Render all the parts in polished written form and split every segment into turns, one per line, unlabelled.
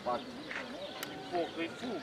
spate. Foc, e fum.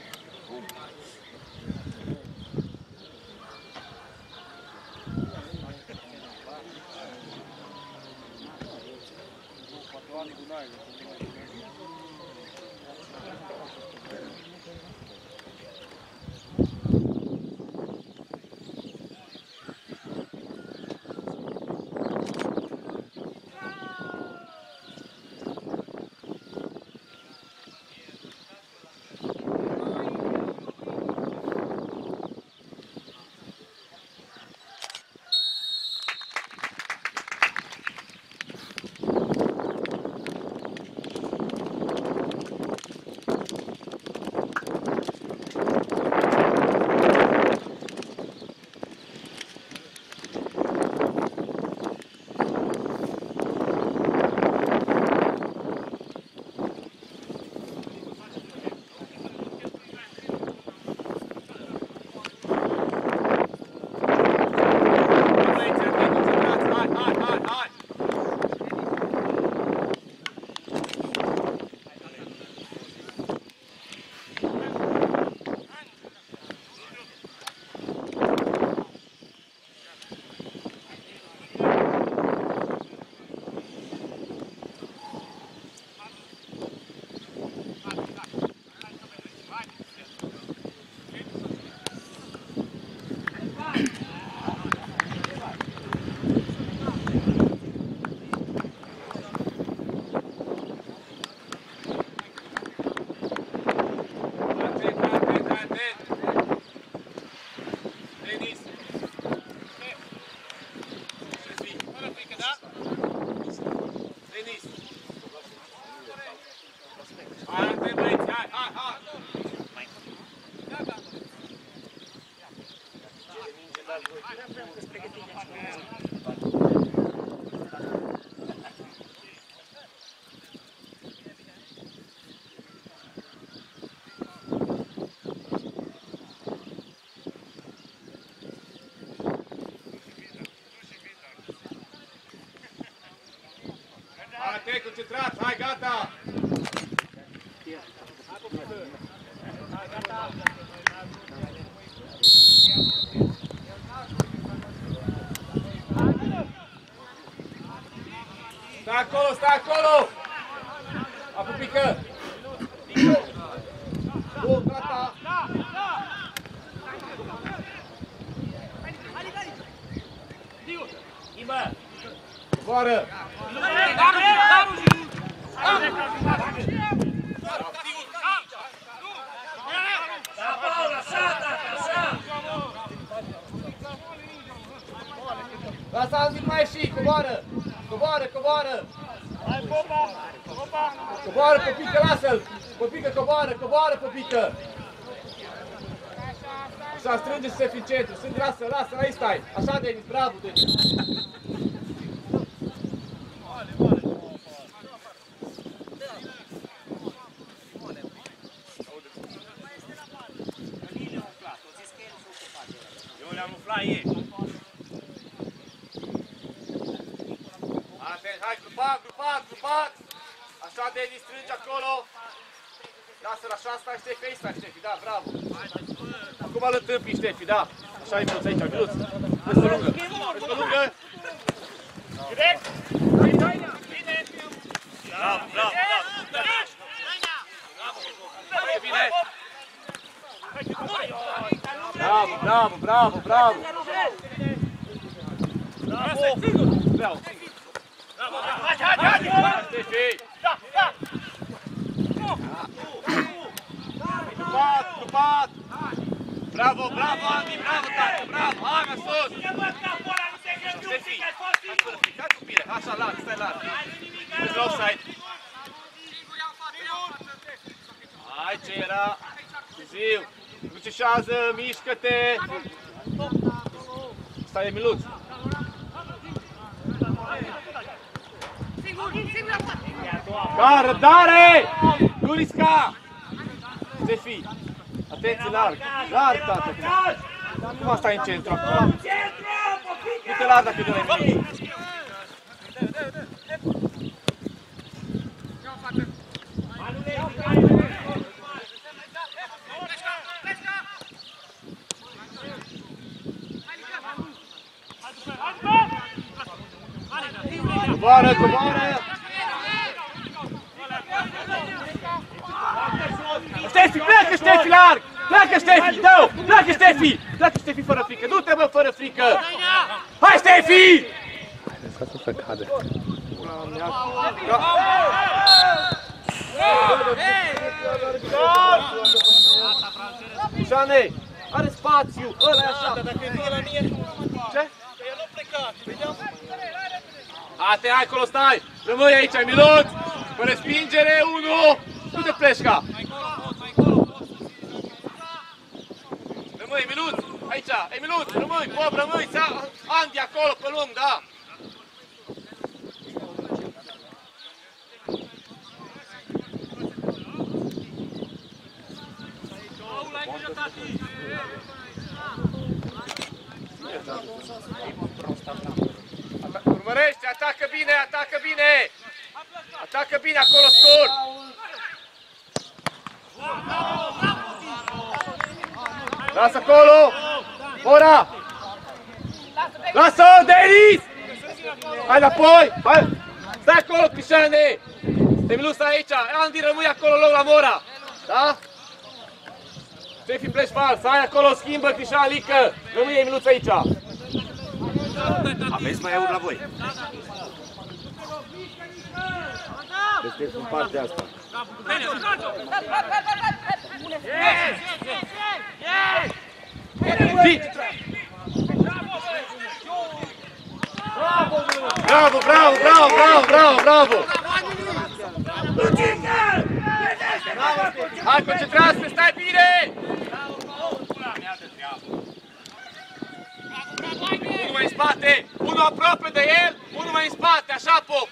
Hai, concentrați, hai, gata! Stai acolo, stai acolo! Apupică! Bun, gata! Coboară! Lasă-l zic mai și, coboară! Coboară, coboară!
Hai, popa! Popa!
Coboară, Popică, lasă-l! Popică, coboară, coboară, Popică! Așa, strânge și se fi în centru, strânge, lasă, lasă, aici stai! Așa, Denis, bravo, Denis!
Eu le-am umflat ieri.
Hai, grupat, grupat, grupat! Așa, Denis, strânge acolo! Lasă-l așa, stai, Ștefi, aici stai, Ștefi, da, bravo! Acum îl întâmpi, Ștefi, da! Așa e Miluț aici, Miluț! Vezi pe lungă! Vezi pe lungă!
Direct! Bine!
Bravo, bravo, bravo! Foarte bine! Bravo, bravo, bravo, bravo!
Bravo!
Bravo!
Hai!
Ștefi!
Da, da!
Grupat, grupat! Bravo, bravo, Andy, bravo, tată, bravo! Hai, mă sus! Ștefi! Hai cu bine, așa, larg, stai larg! Vezi la offside! Hai, ce era? Târziu! Lucișează, mișcă-te! Stai, Emiluț! Ca răbdare! Nu risca! Ștefi! Atenție, larg! Larg, tată! Nu stai în centru acum! Du-te larg dacă dă-l nimic!
Ia
Coboară, coboară! Ștefi, pleacă Ștefi larg! Pleacă Ștefi, dă-o! Pleacă Ștefi! Pleacă Ștefi fără frică, du-te bă fără frică! Hai Ștefi!
Lăsați-o să cadă.
Șane, are spațiu, ăla e așa.
Dacă e la mine,
Ce?
că el nu pleca.
Ate, hai acolo, stai! Rămâi aici, Miluț! Cu respingere, 1! Nu te pleșca! Rămâi, Miluț! Aici! Ei, Miluț, rămâi! Bob, rămâi! Andi acolo, pe lung, da! Urmărește, atacă bine, atacă bine! Atacă bine, acolo scor! Lasă acolo! Ora! Lasă-o, Denis! Hai înapoi! Hai! Stai acolo, Crișane! Emilu, stai aici! Andy, rămâi acolo, loc la Mora! Da? Șefi, pleci fals! Hai acolo, schimbă, Crișan, Lică! Rămâi, Emiluț, aici!
Aveți mai aur la voi.
Sunteți în partea asta.
Bravo, bravo, bravo, bravo, bravo, bravo! Hai, concentrează-te, stai bine! Unul mai în spate, unul aproape de el, unul mai în spate, așa, Pop!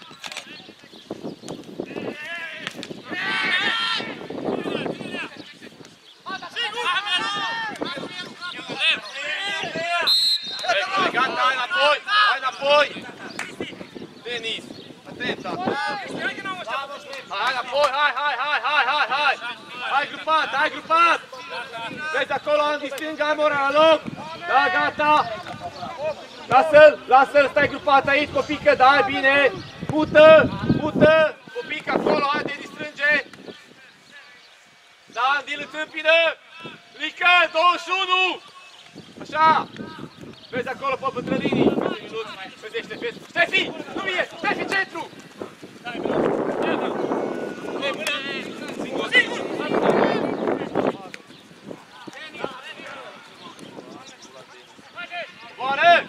Gata, hai înapoi, hai înapoi! Denis, atent, hai înapoi, hai! Hai grupat, hai grupat! Vezi acolo, Andy, stânga, ai Mora la loc! Da, gata! Lasă-l, stai grupat aici, copică, da, e bine! Pută, copică acolo, hai, te distrânge! Da, Andy, îl întâmpină! Lică, 21! Așa! Vezi acolo pe bătrânii! Vezi, Ștefi! Nu vie! Ștefi, centru! Coboară!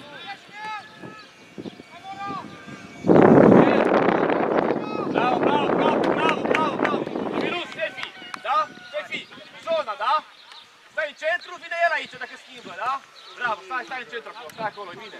Bravo! Minut, Ștefi! Da? Ștefi, zona, da? Stai în centru, vine el aici dacă schimbă, da? Bravo, stai în centru acolo, stai acolo, bine.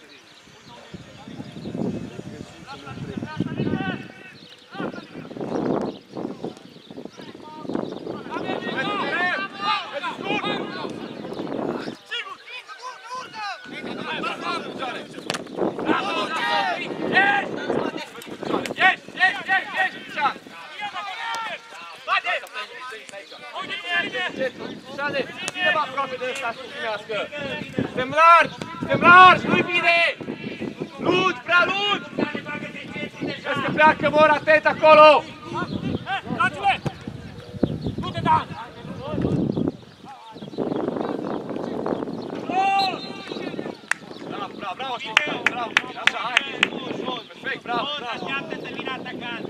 Cine va aproape de ăsta să primească? Suntem largi, nu-i bine! Lungi, prea lungi! Vezi că pleacă Mor, atent acolo!
Dați-le! Du-te, Dan!
Bravo, Ștefan, bravo! Așa, hai! Perfect, bravo!
Așteaptă să vină atacant!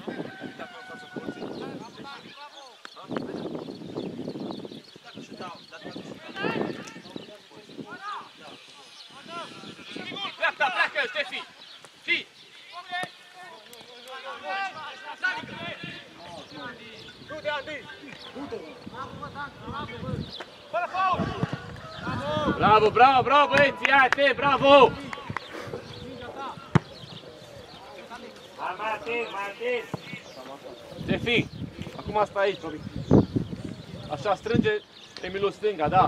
Dreapta, pleacă, Ștefi! Fii! Du-te, Andy! Fără faul! Bravo, băieți! Ia te, bravo!
Mai atent!
Ștefi, acum stai aici, Robi. Așa, strânge Emilu stânga, da?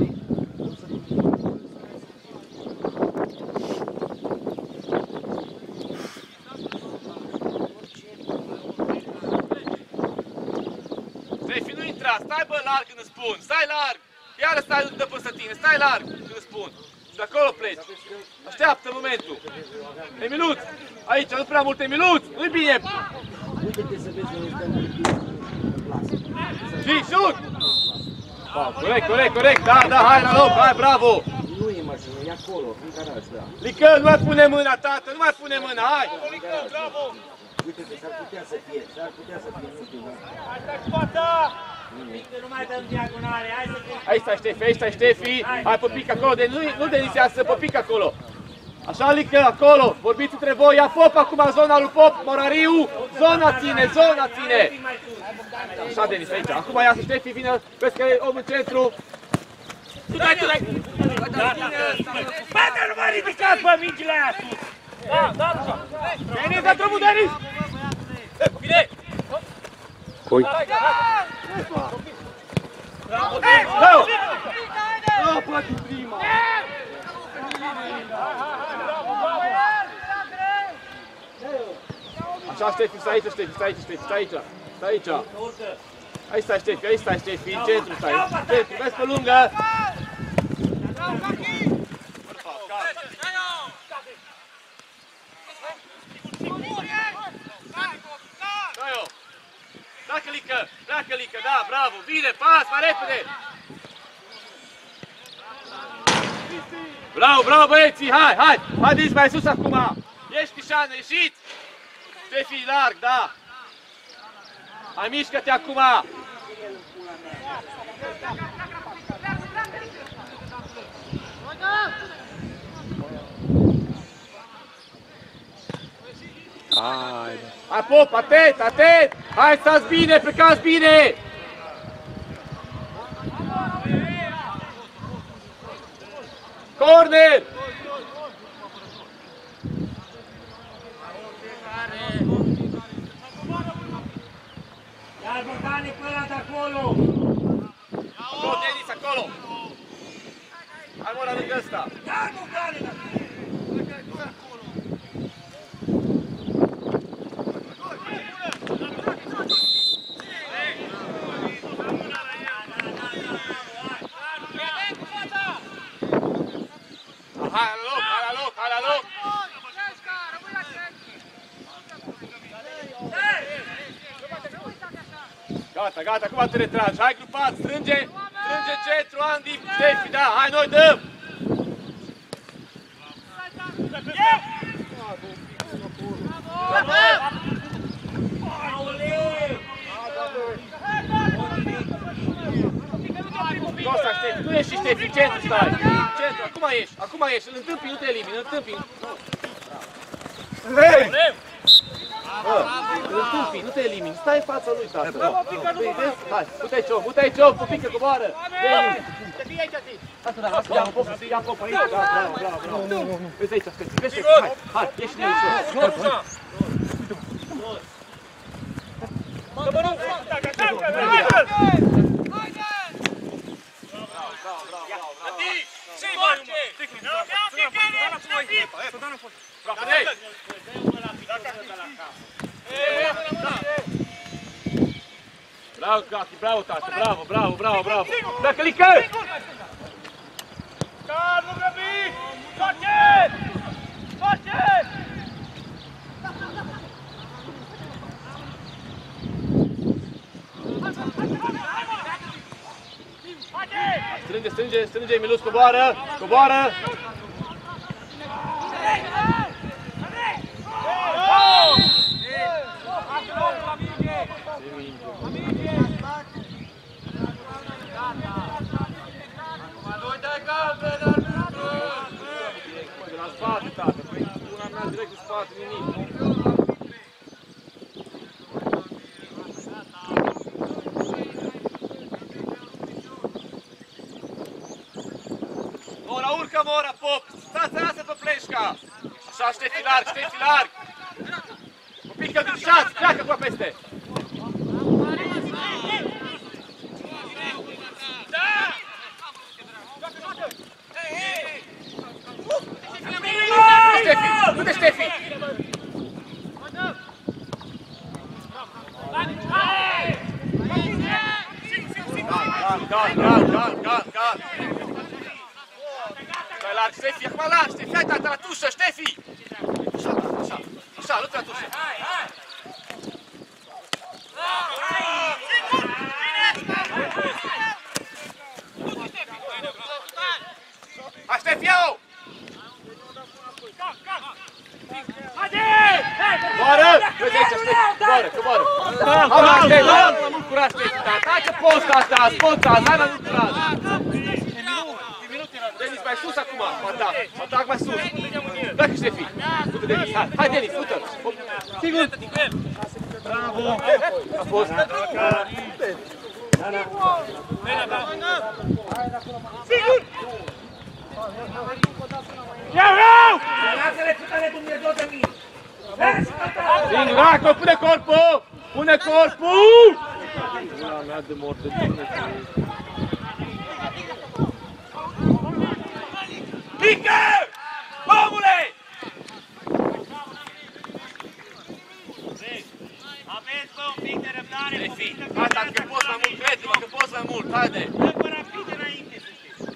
Ștefi, nu intra, stai bă larg când îți spun, stai larg! Iară stai de până tine, stai larg când îți spun! de acolo pleci. Așteaptă momentul. Emiluț, aici, nu prea mult Emiluț, nu-i bine.
Uite-te să vezi unde stă.
Și șut! Corect, da, hai la loc, hai, bravo!
Nu e mașină, e acolo, în garaj, da.
Lică, nu mai pune mâna, tată, nu mai pune mâna, hai!
Uite-te, s-ar putea să fie, nu știu.
Nu mai dăm diagonale, hai să fim.
Aici stai Ștefi, hai păpic acolo, nu denisează, păpic acolo. Așa, Lică, acolo, vorbiți între voi, ia Pop acum, zona lui Pop, Morariu, zona ține! Așa, Denis, aici, acum ia Ștefi, vine, vezi că e om în centru.
Tu dai! Bate, nu mă ridicați, bă, mingile aia sus! Da, așa!
Denis, dă drumul, Denis!
Bine!
Coi.
Dă-o! Nu, place prima! Așa, Ștefi, stai aici. Aici stai, Ștefi, în centru stai. Centru, vezi pe lungă! Pleacă, Lică, da, bravo, bine, pas, mai repede! Bravo, băieții, hai, haideți mai sus acum! Ești, Crișan, ieșiți! Ștefi, larg, da! Hai, mișcă-te acum! Hai, Pop, atent! Hai, stați bine, plecați bine! Corner!
Ia-l Bogdane pe ăla de acolo!
Acolo, Denis, acolo! Hai, mă, la lângă ăsta!
Ia-l Bogdane de acolo!
Hai la loc! Gata, acum te retragi, hai grupat, strânge centru, Andy, Ștefi, da, hai, noi dăm! Costa, Ștefi, tu ieși, Ștefi, centru stai, centru, acum ieși, îl întâmpini, nu te elimini, îl întâmpini. Îl întâmpini, nu te elimini, stai în fața lui, tată. Hai, uite aici om, pupică, coboară. Ia Pop aici, da, bravo. Vezi aici, vezi, hai, ieși de aici. Bravo, Cati, bravo, tată, bravo. Dacă Lică!
Calmo, Gabi! Forte!
Strânge, Emiluț, coboară! De la spate, tată, una mea direct în spate, nimic. Mora, Pop! Stați pe pleșca! Așa, Ștefi larg! Pupică, dușați, pleacă cu peste! Du-te, Ștefi! Gal! larg, Ștefi, acum larg, Ștefi, hai tata la tușă, Ștefi! Așa, așa, așa, nu te la tușă. Hai, Ștefi, iau! Coboară! Vezi aici, Ștefi, coboară, coboară! Hai, mai Ștefi, hai mai mult curaj, Ștefi, tata, hai că poți asta, poți asta, hai mai mult curaj! Denis, mai sus acum, atac mai sus! Pleacă, Ștefi! Du-te, Denis, hai, Denis, du-te! Sigur! Bravo! A fost!
Sigur! Iau, iau! Lasă-le putea-le Dumnezeu de mine!
Singur, acolo, pune corpul! Pune corpul! Ula mea de mort de tine.
Pică! Omule! Aveți bă un pic de răbdare,
Ștefi, hai, tata, că poți mai mult, crede-mă că poți mai mult, haide!
dă pe rapid înainte, să știți.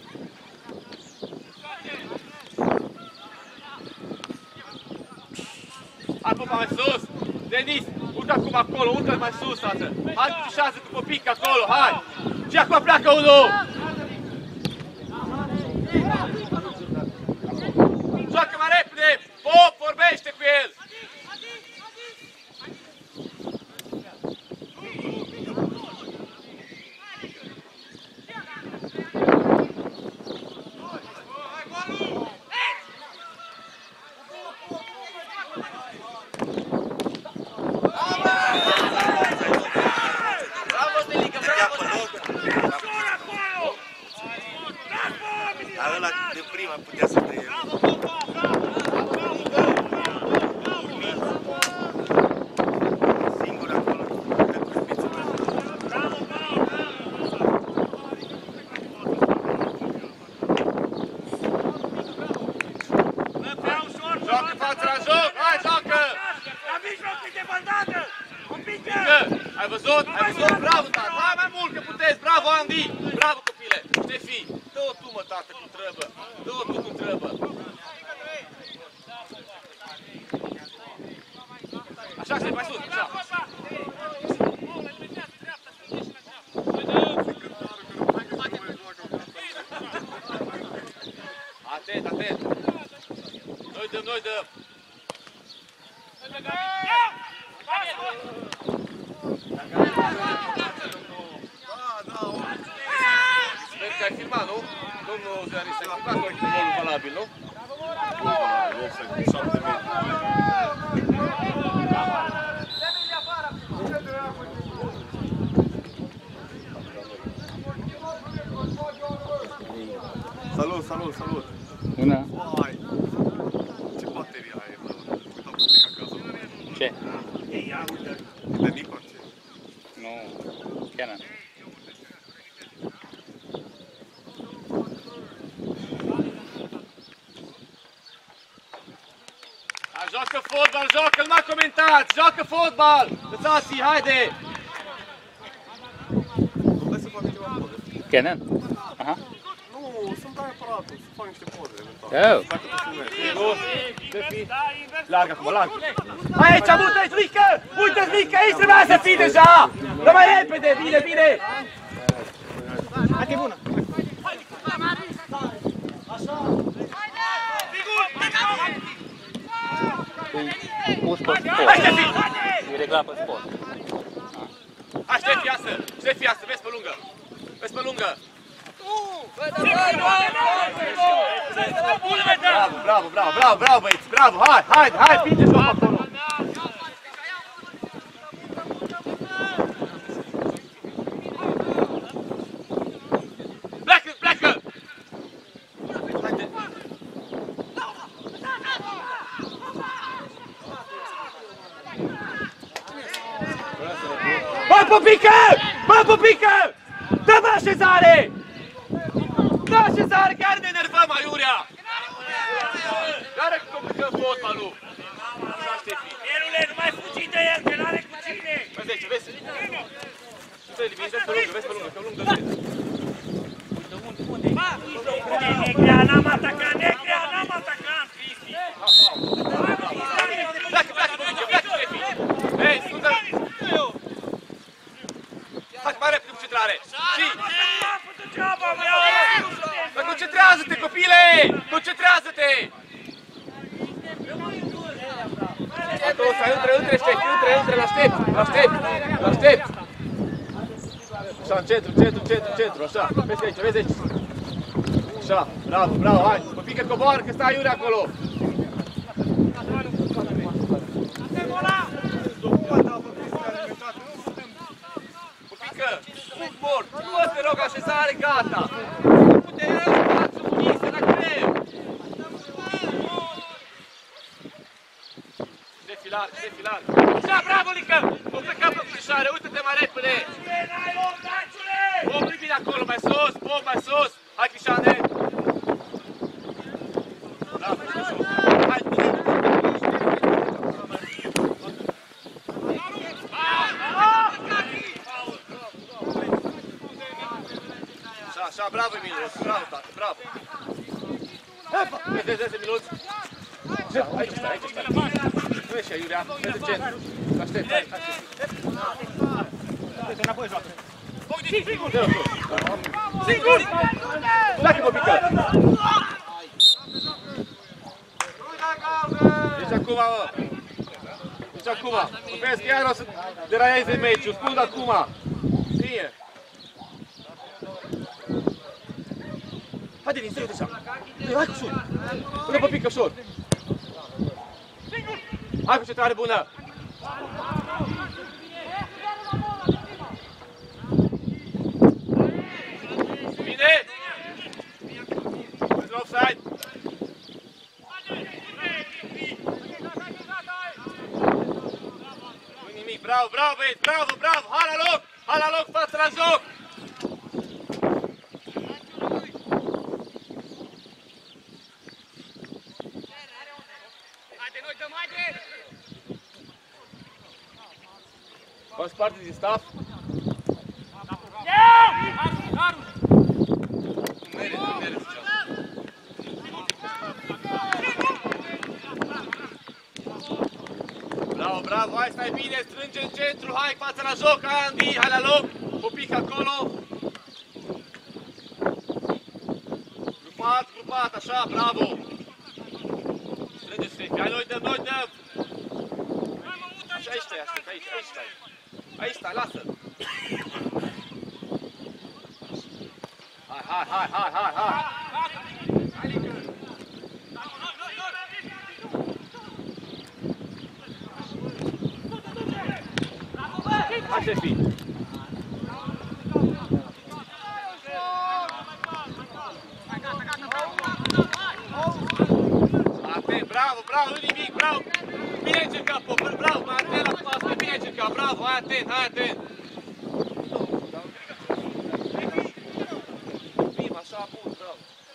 Hai, popa, mai sus! Denis, urcă acum acolo, urcă mai sus, tată! Hai, tușează după pic acolo, hai! Și acum pleacă unul! Joacă mai repede! Pop, vorbește cu el!
Dar ăla de prima putea să te... Singur acolo, de cu spițul
Joacă fața la joc! Hai, joacă!
La mijloc de băldată! Un pic!
Ai văzut? Ai văzut? Bravo, tată! Hai mai mult că puteți! Bravo, Andy! Bravo, copile! Ștefi, dă-o tu, mă, tată, cum trebuie! Dă-o tu cum trebuie! Așa, Ștefi, mai sus! Așa! Atent, atent! Noi dăm, noi dăm! Sper că ai filmat, nu? Domnul ziarist, ai filmat golul valabil, nu?
Salut, salut, salut!
Bună!
Uai! Ce baterie ai, bă? Uitam puțin acasă.
Ce?
E de Nikon, ce?
Nu, Canon.
Joacă fotbal, joacă, nu mai comentați! Joacă fotbal! Lăsați-i, haide!
Hai să fac ceva poze.
Canon? Aha.
Nu, să-mi dai aparatul, să fac niște poze, eventual.
Oh.
Dacă te filmezi.
Sigur? Ștefi? Larg acum, larg! Hai aici, uite-ți, Lică! Uite-ți, Lică, aici trebuia să fii deja! Dă mai repede, bine, bine! Hai că e bună!
Pus pe sport.
Hai, Ștefi!
E reglat pe sport.
Hai, Ștefi, iasă! Ștefi, iasă, vezi pe lungă! Vezi pe lungă! Bravo, bravo, bravo, bravo, bravo, băieți, bravo, hai, hai, hai, pinge joc acolo! Pleacă, pleacă! Haide! Bă, Popică! Bă, Popică! Dă-mă așezare! Dă așezare, chiar ne enervăm, aiurea! Care complicăm fotbalul? Așa, Ștefi.
Erule, nu mai fugi de el, că n-are cu cine!
Vezi aici, vezi? Vezi pe lungă, vezi pe lungă, pe lungă, vezi.
Unde e grea, n-am atacat,
Pleacă, Ștefi! Hei, scundă! Hai, mai repede concentrare! Și! Dar concentrează-te, copile! Concentrează-te! Atunci, între, Ștefi, între, l-aștept! Așa, în centru, așa, vezi aici. Așa, bravo, hai, Popică coboară că stai Iurea acolo. Popică, sport, nu te rog, așezare, gata. Puterea, față, unii, la greu. Defilar. Așa, bravo, Lică! Nu pleca pe frișare, uite-te mai repede! Bom, bine acolo, mai sus! Hai, Crișane! Bravo, hai! Așa, bravo, Emilio, bravo, tată, bravo! 10 minuți! Aici stai! Nu ești Iurea, vezi de centru. Aștept, hai.
Înapoi joacă.
Singur! Pleacă, Popică! Deci acum, mă! Deci acum! Mă vezi că iar o să deraieze meciul, spun acum! Bine! Hai, Denis, stai așa! Hai cu șur! Pune Popică, șur! Hai cu centrare bună! Bine! Pentru offside! Nu nimic, bravo, băieți, bravo! Hai la loc, față la joc! Faci parte din staff? Bravo, hai, stai bine, strânge în centru, hai, față la joc, hai, Andy, hai la loc, Popică acolo. Grupat, așa, bravo. Strânge, Ștefi, hai, noi dăm. Așa, aici stai. Aici stai, lasă-l. Hai. Hai, Ștefi. Atent, bravo, nu nimic, bravo. Bine încercat, Popăr, bravo, mai atent la pasă, bine încercat, bravo, hai atent. Bim, așa, bun, bravo.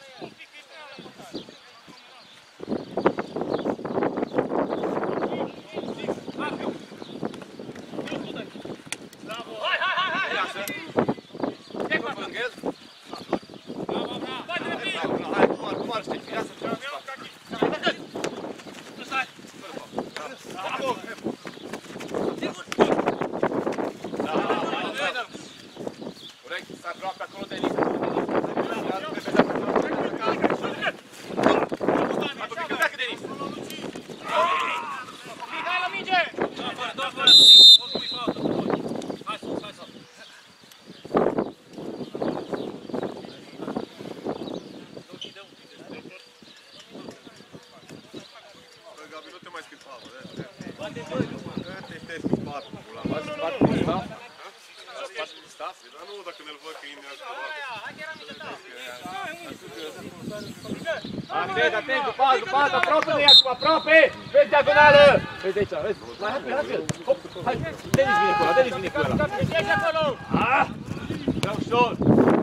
Atent, grupat, aproape de ea, aproape! Vezi diagonală! Vezi aici, vezi? Hai, hop, hai! Denis vine cu ăla!
Ești acolo!
Ah! Vreau ușor!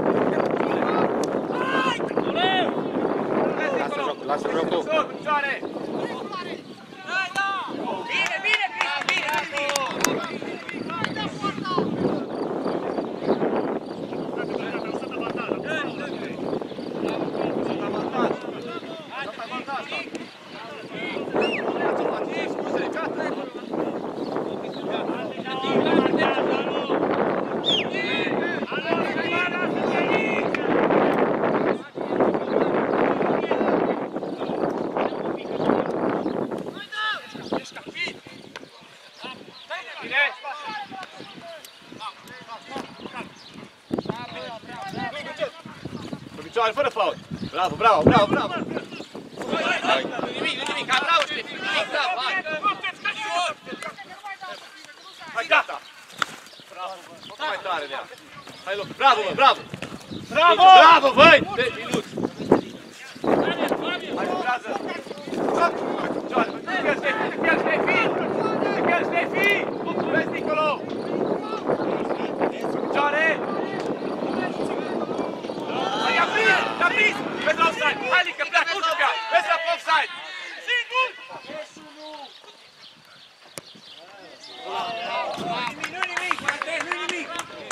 Lasă jocul!
Ușor, cu picioare!
Bine,
Avantaj! picioare, fără fault. Bravo, bravo, bravo, bravo. Nu nimic, hai, bravo, Ștefi, nimic, bravo, hai. Hai, gata. Bravo, bă, mai tare de ea. Hai, loc, bravo, bă, bravo. Bravo! Bravo, băi! Ștefi, Luț. Hai, lucrează. Picioare, bă, te pierd, Ștefi, te pierd, Ștefi. Vezi, Nicolo. Picioare. I-a prins! Vezi la offside! Hai, Lică, pleacă, nu juca! Vezi la offside! Singur!
Nu nimic, Matei, nu nimic.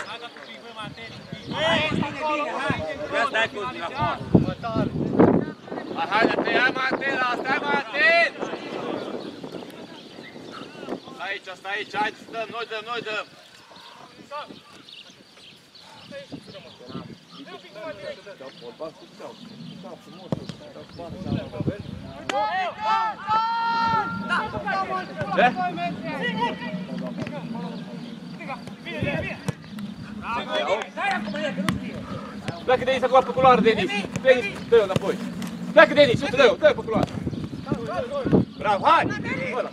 Ia stai cu
Hai, hai mai atent la asta, hai mai atent! Stai aici, hai să dăm, noi dăm! Ce? Pleacă Denis acum pe culoare, Denis! Denis, dă-i-o înapoi! Pleacă Denis, uite, dă-i-o pe culoare! Bravo, hai! Ăla!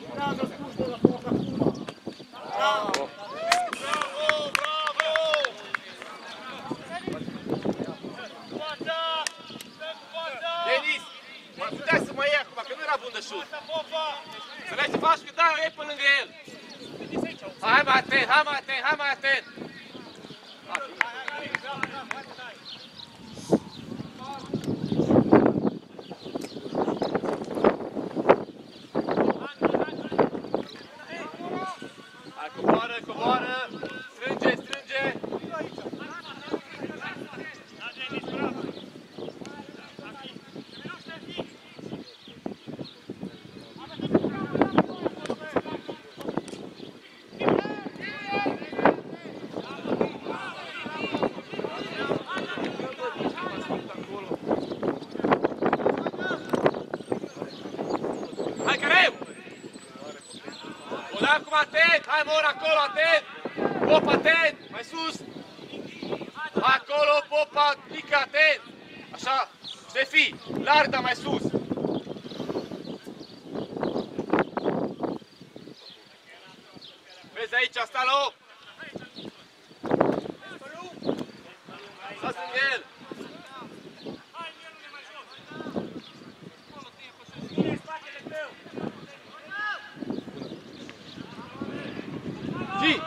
Denis, mă puteai să mă iei acum, că nu era bun de șut. Înțelegi ce faci? Că da, o iei pe lângă el. Hai mai atent, hai mai atent, hai mai atent. Hai, coboară, coboară. Strânge, strânge. Hai, Careu! O dai acum atent! Hai, mor, acolo, atent! Pop, atent! Mai sus! Acolo, popa, mică, atent! Așa! Ștefi, larg, dar mai sus! Vezi aici, sta la 8! Stați în el! Gi!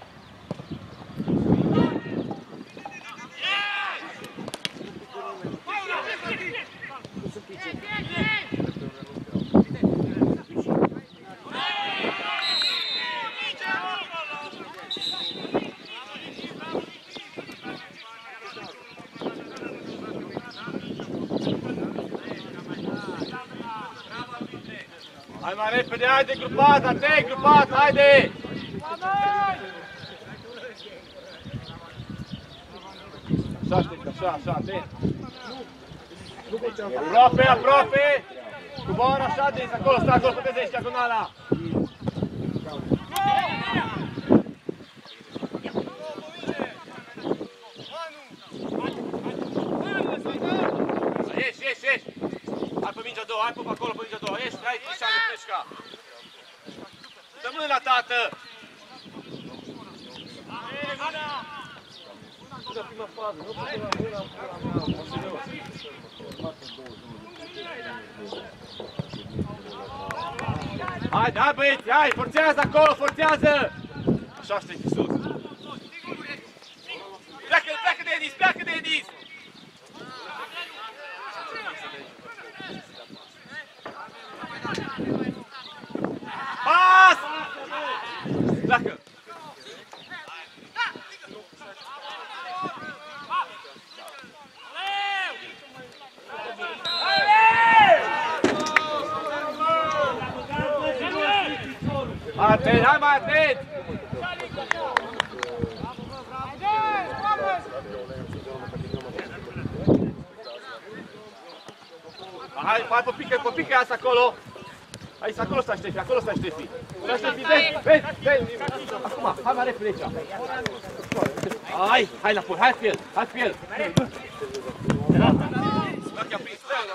Hai mai repede, haide grupat, atent, grupat, haide! Așa, știi, așa, atent! Aproape, aproape! Coboară așa, Denis, acolo, stai acolo, puteți diagonala! Ieși! Hai pe mingea a doua, hai pe acolo pe mingea a doua, ieși, hai, Cristian, de Pleșca! Dă mâna, tată! Da prima fază, nu putem la mâna, Hai băieți, hai, forțează acolo, forțează! Așa știi, sus! Pleacă Denis, pleacă Denis! Pas! Pleacă! Atent, hai mai atent! Hai pe pică asta acolo! Aici, acolo stai Ștefi, acolo stai Ștefi! Stai Ștefi, vezi! Acum, hai mai repede aici! Hai înapoi, hai pe el! L'occhio aprito,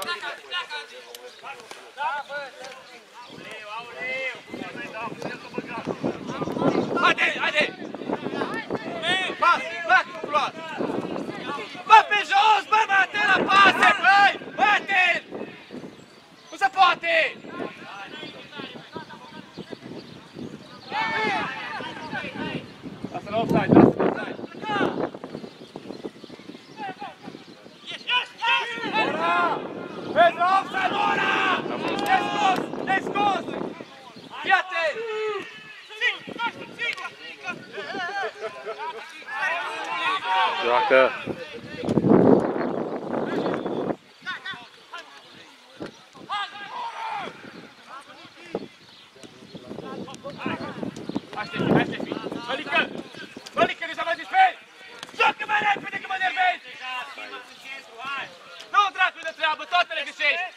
Haide! Pas, bac, culoar! Bă, pe jos, bă, bate la pase, băi! Bate-l! Nu se poate! Lasă la offside, lasă la offside! Ora! Vezi la offside, ora! Ne-ai scos! Fii atent!
Joacă!
Hai, Ștefi! Mălică, nu s-a mai disperi! Joacă mai repede că mă nervezi! Nu, dracu, de treabă, toate le găsești!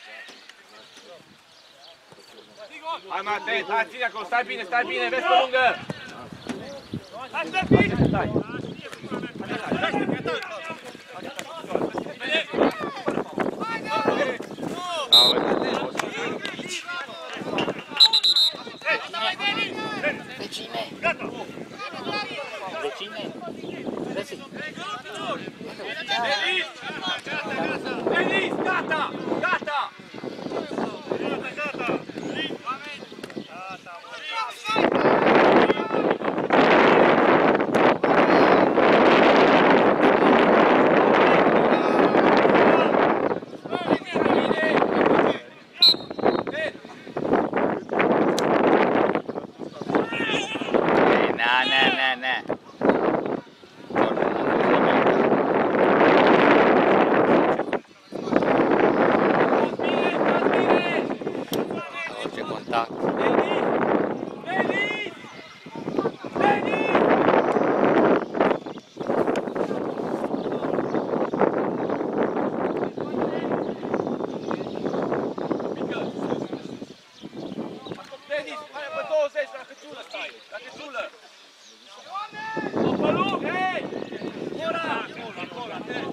Hai mai atent, hai, ține acolo, stai bine, vezi pe lungă! Hai, Ștefi! Stai!
Vecine! Vezi?
Denis, gata!
Ne. Orice contact.
Denis, hai pe 20, la căciulă stai! La căciulă! Pe lung, hei! Ora! Acolo, atent!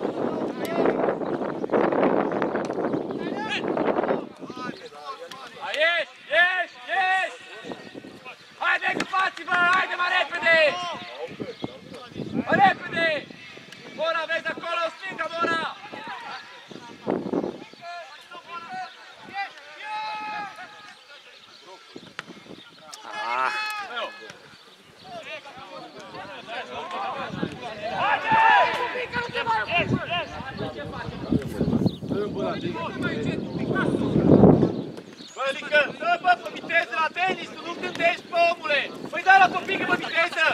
Hai, ieși! Haide, ocupați-vă! Haide, mai repede! Mai repede! Ora, vezi acolo, stânga, Ora! Bălică, dă bă pe viteză la tenis, tu nu gândești, bă, omule! Păi da la copii că pe viteză!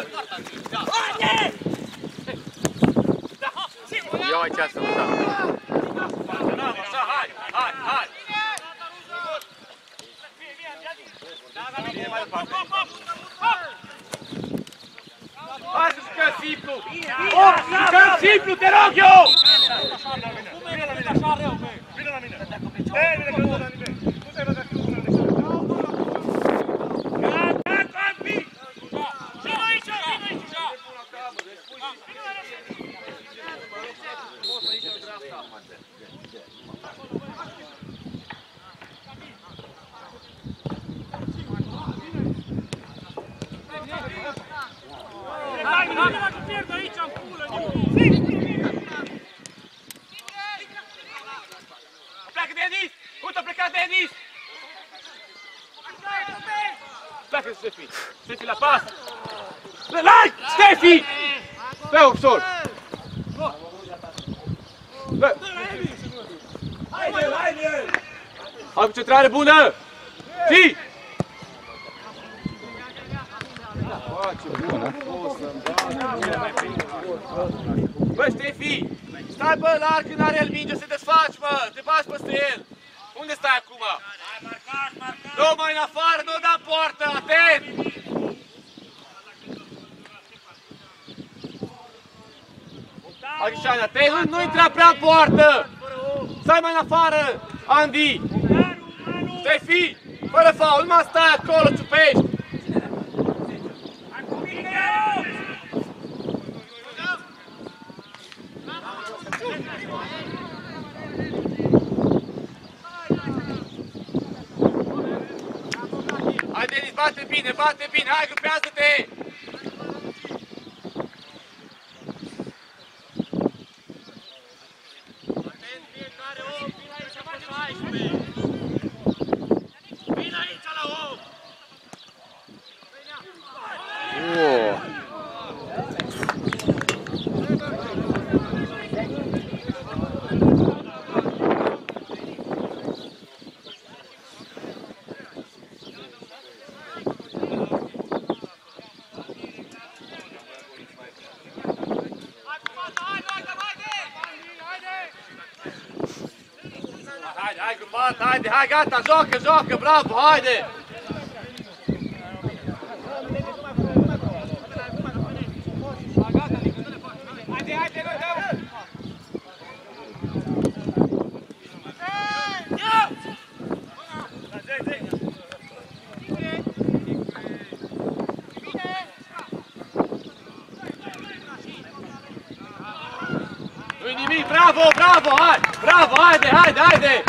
Ia aici să uita.
Așa, hai! Hai să jucăm simplu! Jucăm simplu, te rog eu!
Vine la mine, așa rău, băi! Vine la mine! Ei, vine că la mine! Nu te vede că nu te
Pleacă Denis! Uite, a plecat Denis! Pleacă Ștefi! Ștefi la pas! Lai! Ștefi! Dă ușor! Haide! Ai concentrare bună! Fii! Bă, Ștefi! Stai, bă, larg când are el minge, să te desfaci, mă! Te bați peste el! Unde stai acum? Nu mai în afară, nu da în poartă, atent! Arișani, atent, nu intra prea în poartă! Stai mai în afară, Andy! Ștefi, fără faul, nu mai stai acolo, ciupești! bate bine, hai, grupează-te! Hai, grupat, haide, hai, gata, joacă, bravo, haide! Nu-i nimic, bravo, hai! Bravo, haide!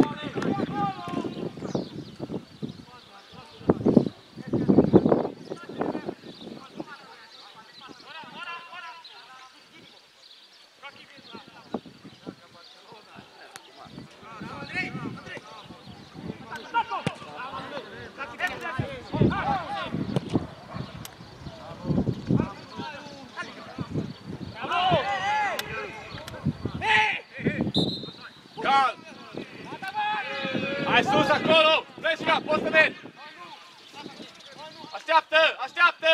Hai sus acolo! Pleșca, poți să mergi! Așteaptă!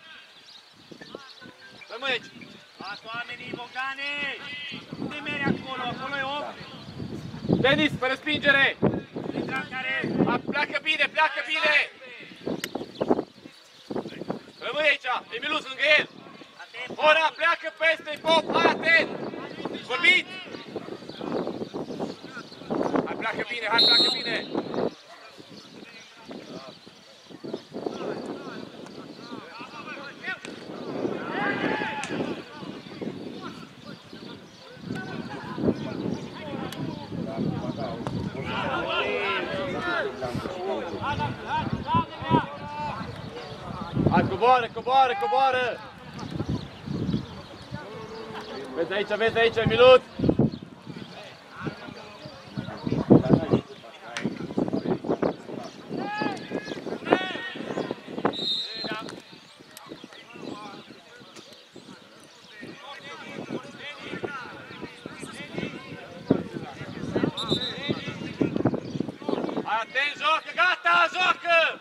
Rămâi aici!
Las oamenii, Bogdane! Unde mergi acolo e om!
Denis, pe respingere!
Care?
Pleacă bine! Rămâi aici, Emiluț lângă el! Ora, pleacă peste pop, hai atent! Vorbiți! Hai, pleacă bine! Hai, coboară! Vezi aici, Emiluț! Hai, atent, joacă, gata, joacă!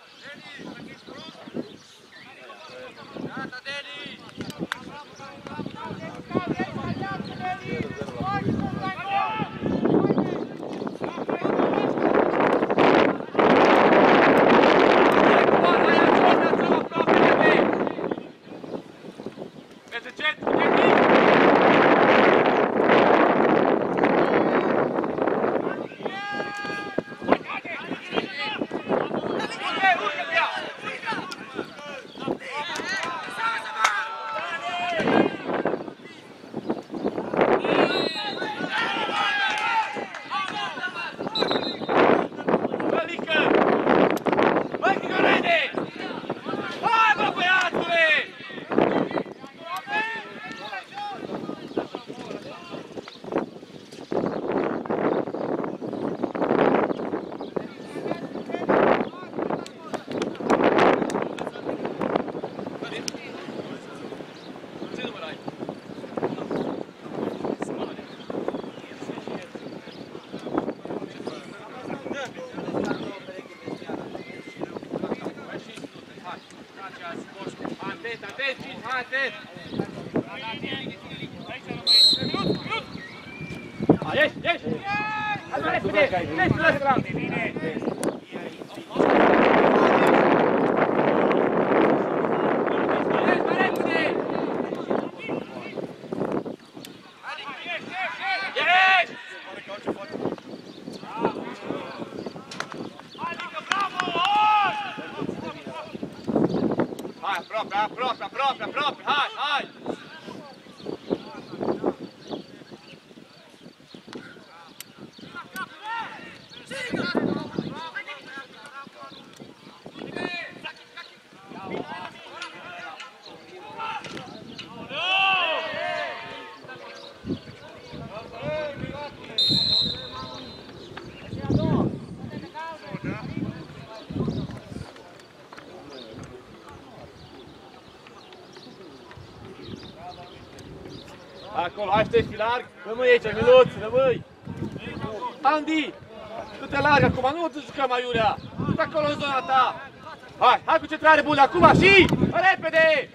Atent! Ieși! Hai mai repede! Ieși la stram! Aproape, hai! Ștefi, larg. Rămâi aici, Miluț, rămâi. Andy, du-te larg acum, nu te jucăm aiurea. Du-te acolo în zona ta. Hai, hai cu centrare bună acum și repede!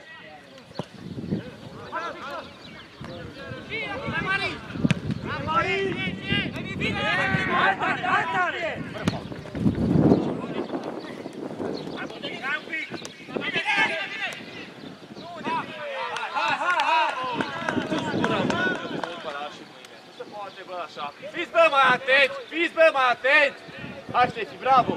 Fiți bă mai atenți, fiți bă mai atenți! Hai Ștefi, bravo!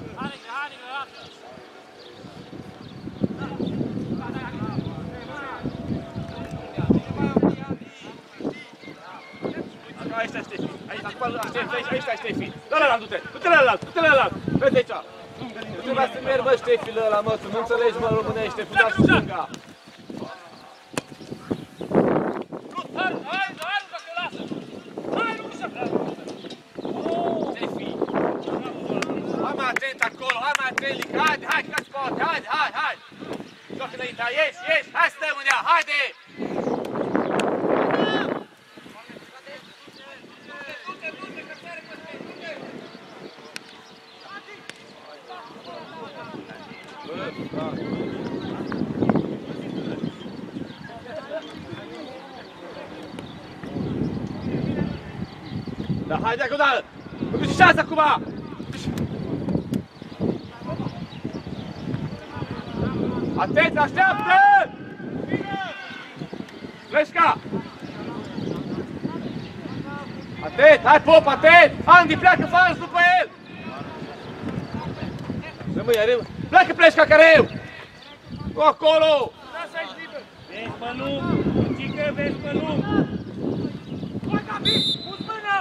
Aici stai Ștefi, aici stai Ștefi! Dă-l ăla, du-te, du-te la ălalt, du-te la ălalt! Vezi aici! Nu trebuia să mergi, mă, Ștefi, la ăla, mă, să nu înțelegi, mă, românește, fundaș și stânga! Hai mai atent acolo, hai mai atent, Lic, haide, hai, ca sport, haide, hai, hai! Joacă înainte, ieși, ieși, hai să stăm în ea, haide! Da, haide acum, da! Îmi duci șansa acum! Atent, așteaptă! Pleșca! Atent, hai Pop, atent! Andy, pleacă fals după el! Rămâi, pleacă Pleșca careu! Nu acolo!
Vezi pe lung! Cică, vezi pe lung! Hai, Gabi! Pus mâna!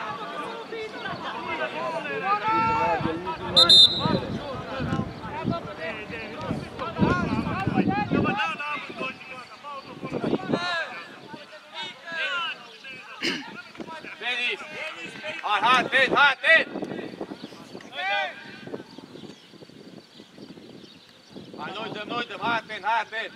Denis! Hai, hai, atent, hai, atent! Hai, noi dăm, hai, atent, hai, atent!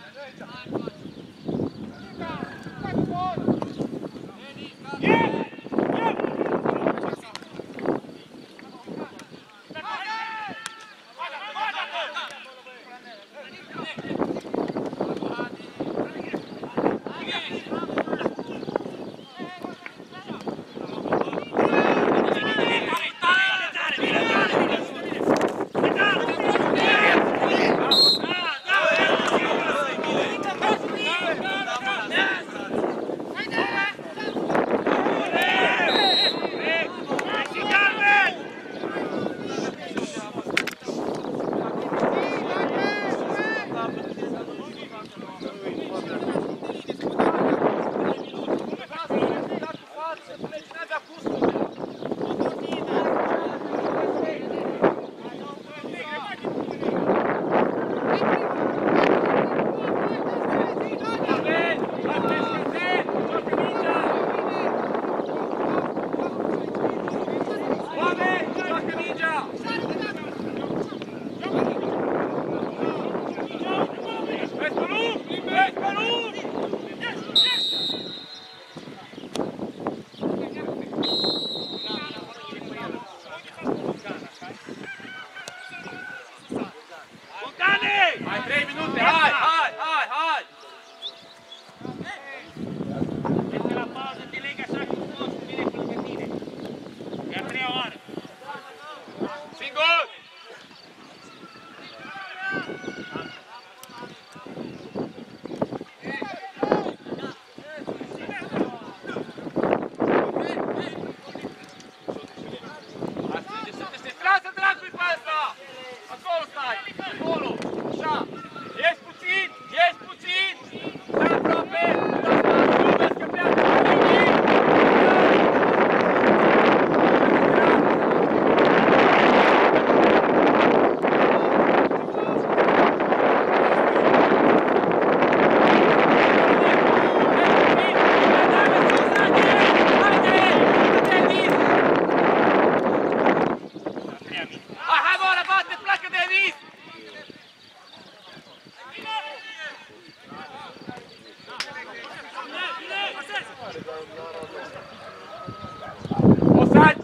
Offside!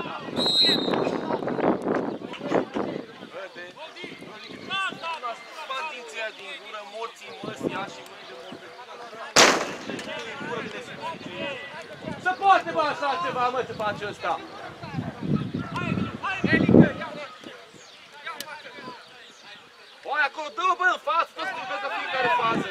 Spantinția din gură, morții măsii, ia și mâini de morți.
Se poate, bă, așa ceva, mă, să face ăsta. Băi, acolo, dă-o, bă, în față, toți trebuie de fiecare fază.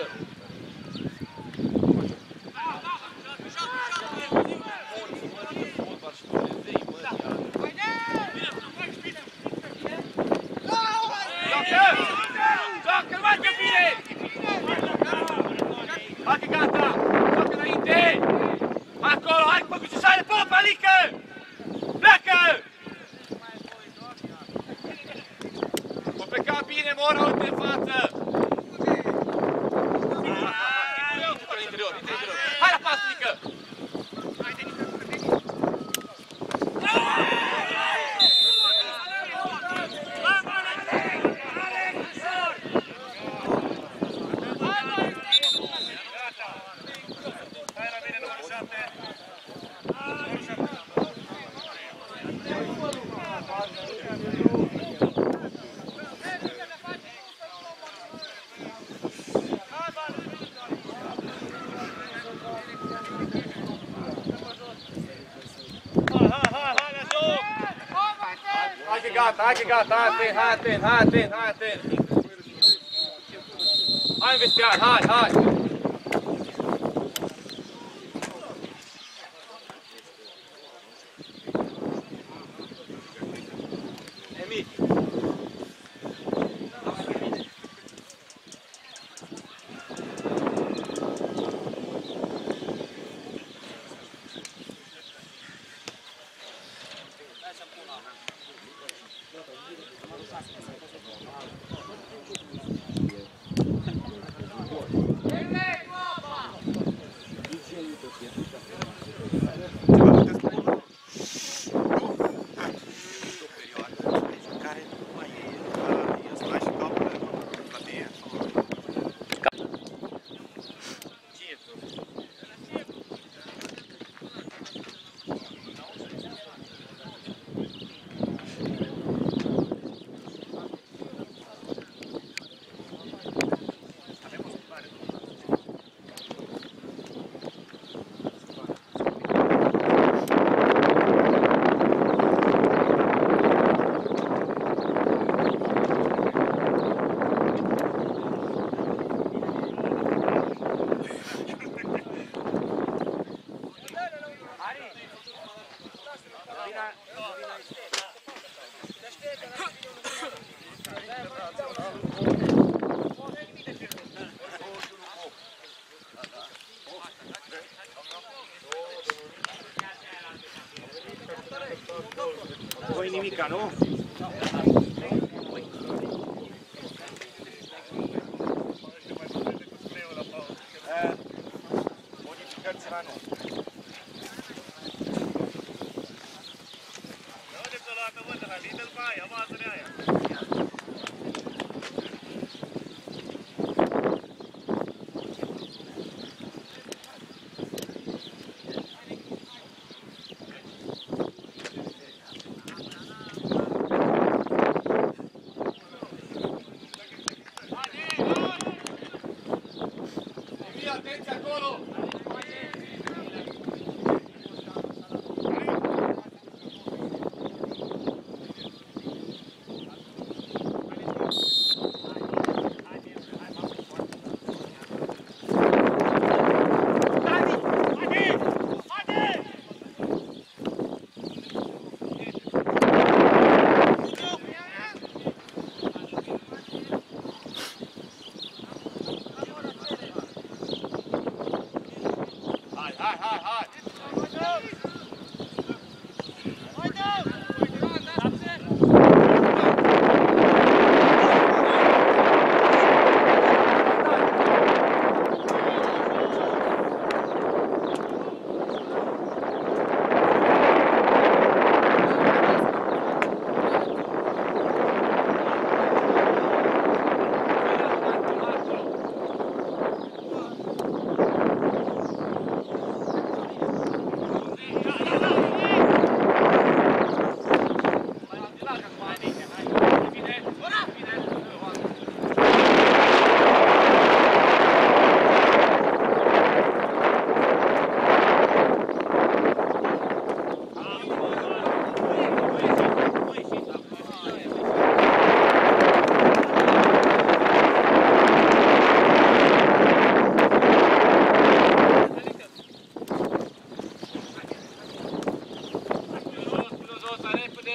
Joacă, mai că bine! Hai că gata! Joacă înainte! Acolo, hai cu păcușoare, pop, Alică! Pleacă! O pleca bine, Mora, uite în față! Interior. Hai la pas, Alică! Hai că gata, hai atent! Hai în vestiar, hai! Emil! Voi nimica, nu? Modificări ceva nu. Atenție acolo!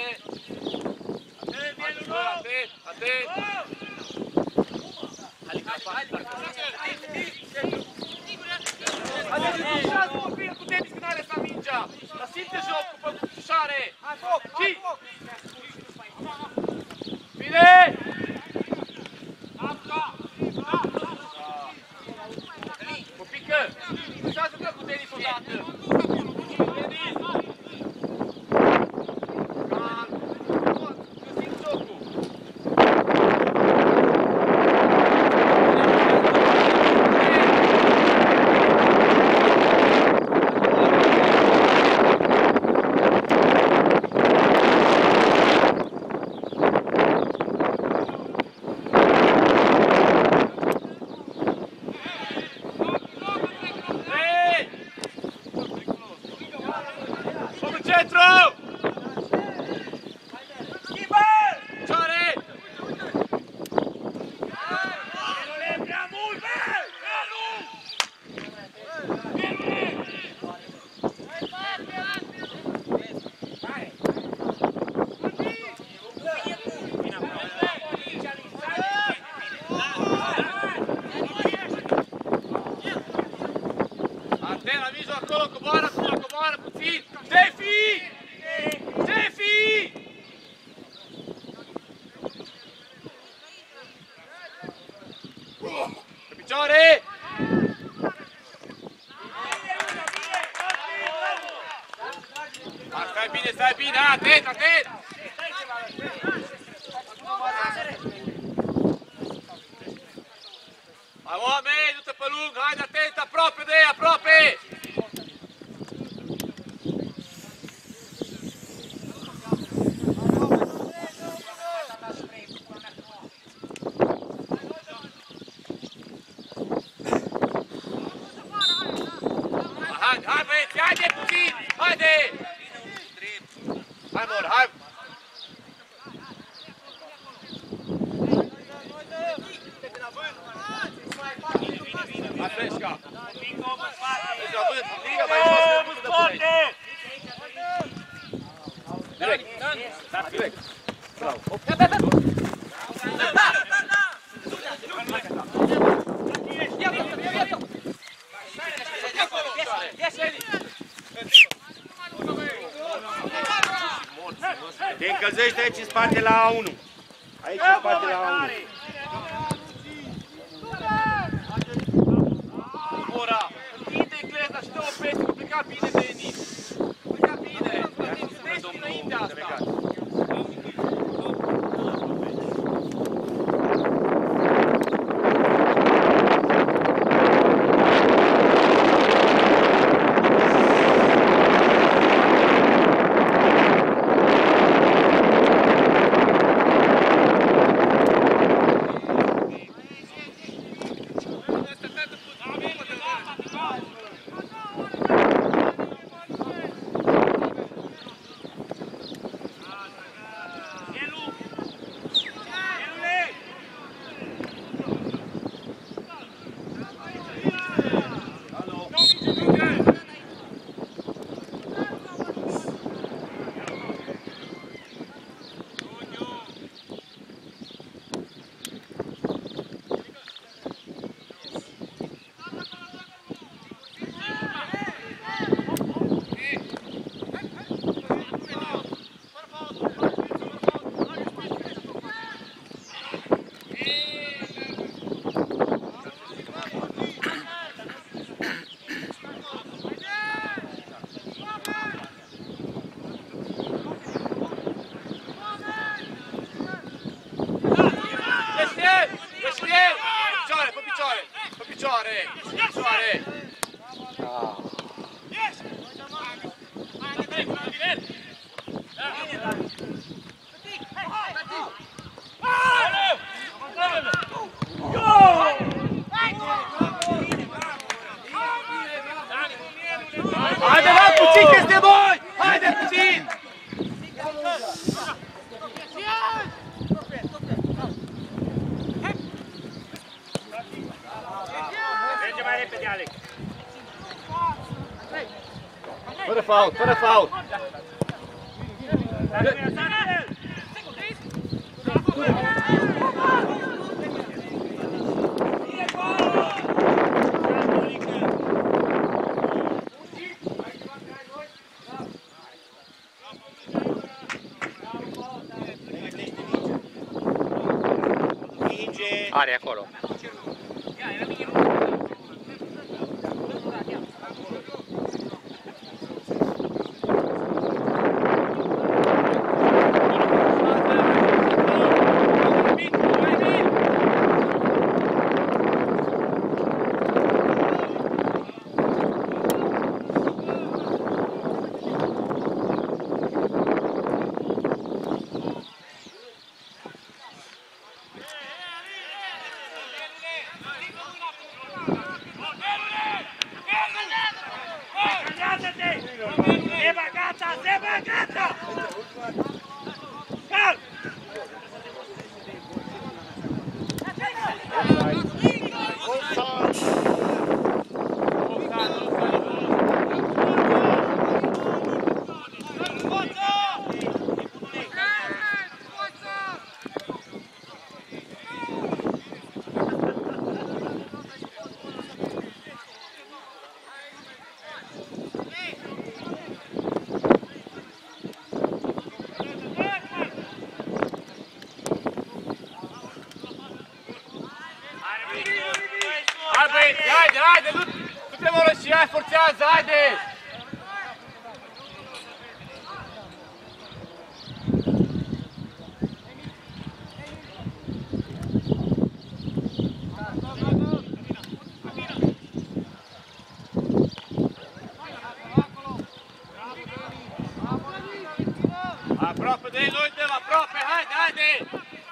Atent! Haideți, dușați copil cu tenis când are sa mingea! Dar simte jocul, cu dușare! Și! Bine! Copică! Dușați-vă cu tenis odată! Tenis! Găsim jocul! Stai bine, atent, atent! Hai oameni, du-te pe lung, haide atent, aproape de ei, aproape! Hai băieți, haide puțin, haide! Hai mor, hai! Hai fresca! Deci având, liga mai jos, direct! Direct! Bravo!
Te încălzești aici în spate la A1. Aici în spate la A1.
Ora! Întinde Ecleza și dă o peste, că pleca bine de Enis. Pleca bine! Sunteți înainte asta! Haide la puțin că este voi! Haide puțin!
Merge mai repede, Alex.
Fără fault, fără fault!
Are acolo.
Haide, nu te mă răși, hai, forțează, haide! Aproape de el, uite-l, aproape, haide!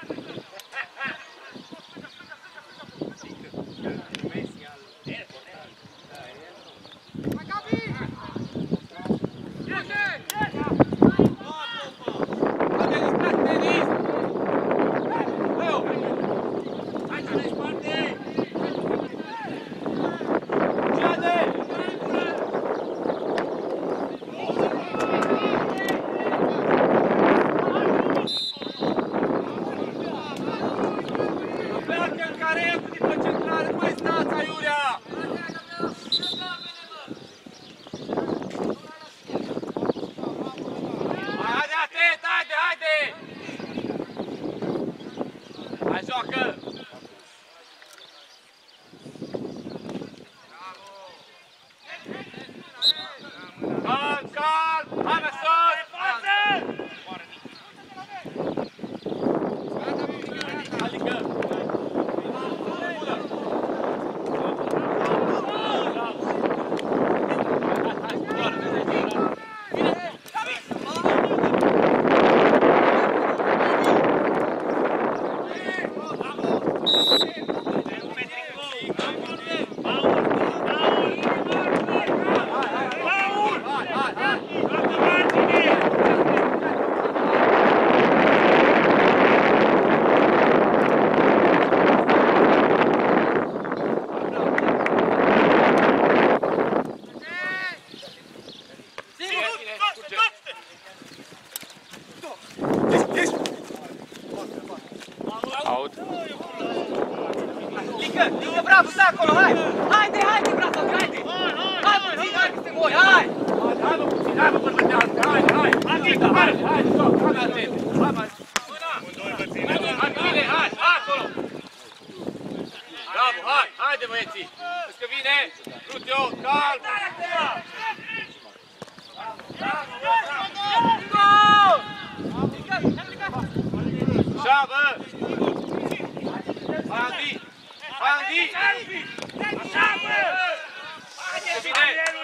Aud.
Lică, bravo, stai acolo, hai! Haide, bravo, haide! Hai puțin, hai că se moi, hai!
Hai mă puțin, hai mă bărbătească, hai! Hai, stop, hai atent! Hai mai! Hai cu mine, hai, acolo! Bravo, haide băieții! Vezi că vine, Rutio, calm! Așa, bă! Andi!
Așa, bă!
Se vine!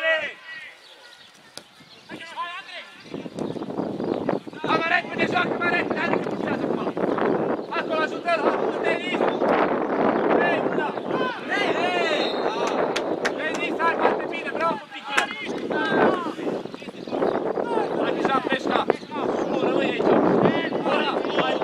Hai, mai repede, joacă, mai repede! Hai, nu te putează acum! Acolo, ajută-l, ajută Denis! Hei, una! Hei! Denis, hai, foarte bine, bravo, pică! Hai, deja, peșca! Nu, rămâi aici! Hai!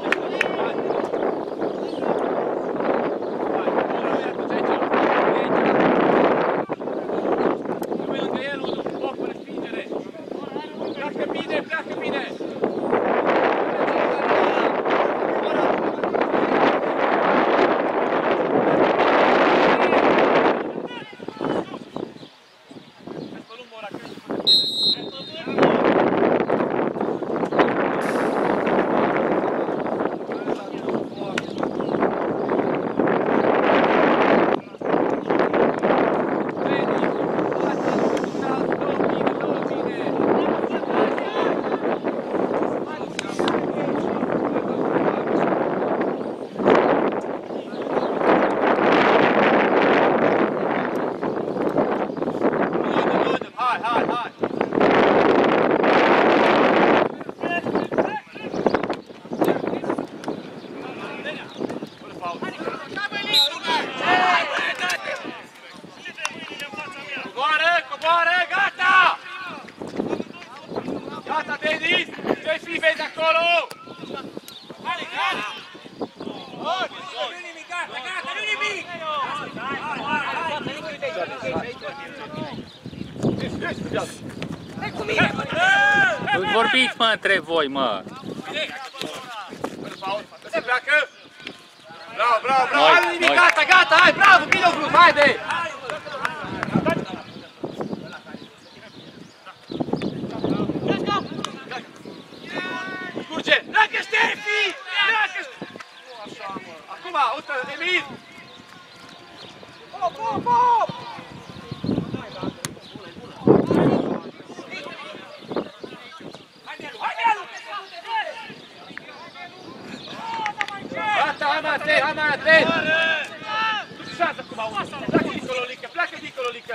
Pleacă bine! Denis! Ce fi vezi acolo?
Hai, gata! Nu nimic, gata, gata, nu nimic!
Hai cu mine!
Vorbiți, mă, între voi, mă!
Se pleacă! Bravo, bravo, bravo!
Noi,
Hai, nimic,
noi.
gata, gata, hai, bravo, bine o vrut, haide! Curge! Pleacă, Ștefi! Pleacă! Acum, uite, Emil! Hop, hop, hop! Gata, hai mai atent, hai mai atent! Nu-ți șansă acum, pleacă dincolo, Lică, pleacă dincolo, Lică!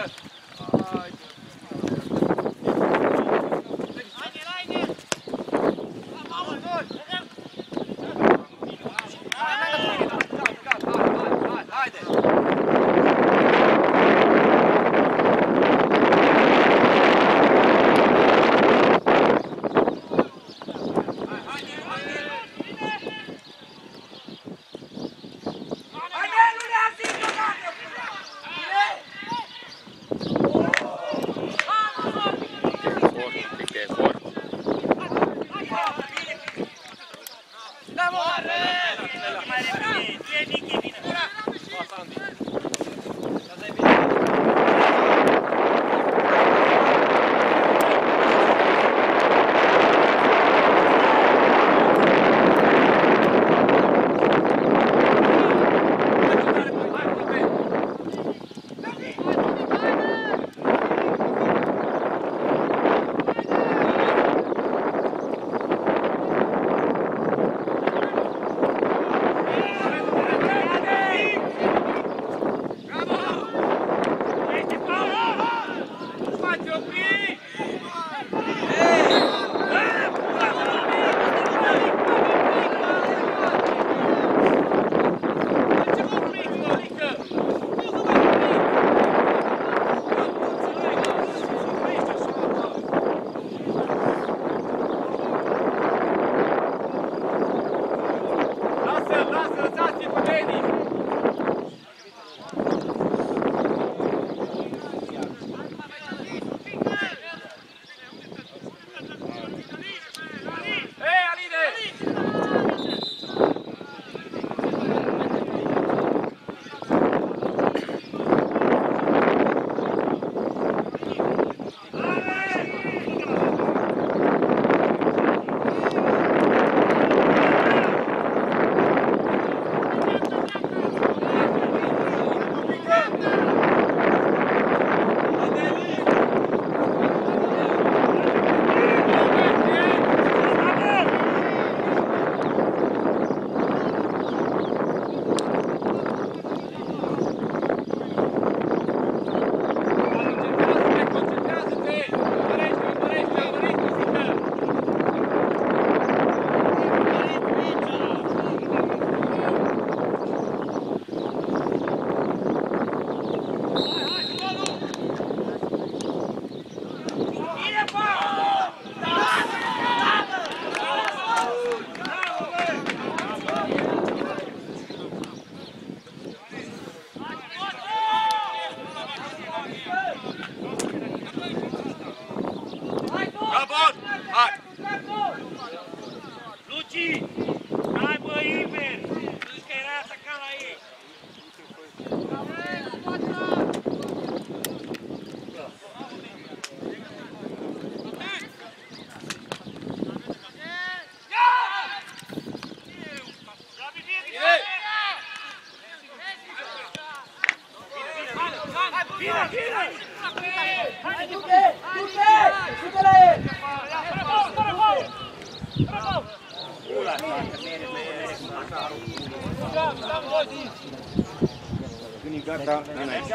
Gata, înainte.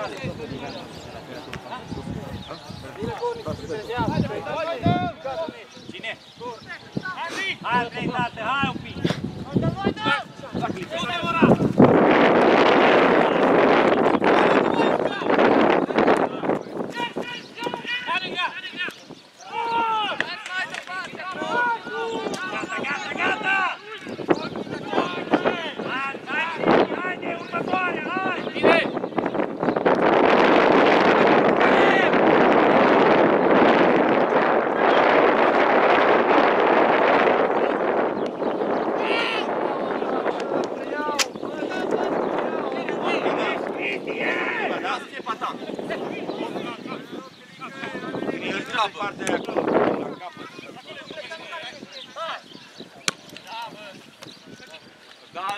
Cine? Hai, trei, tată, hai un pic!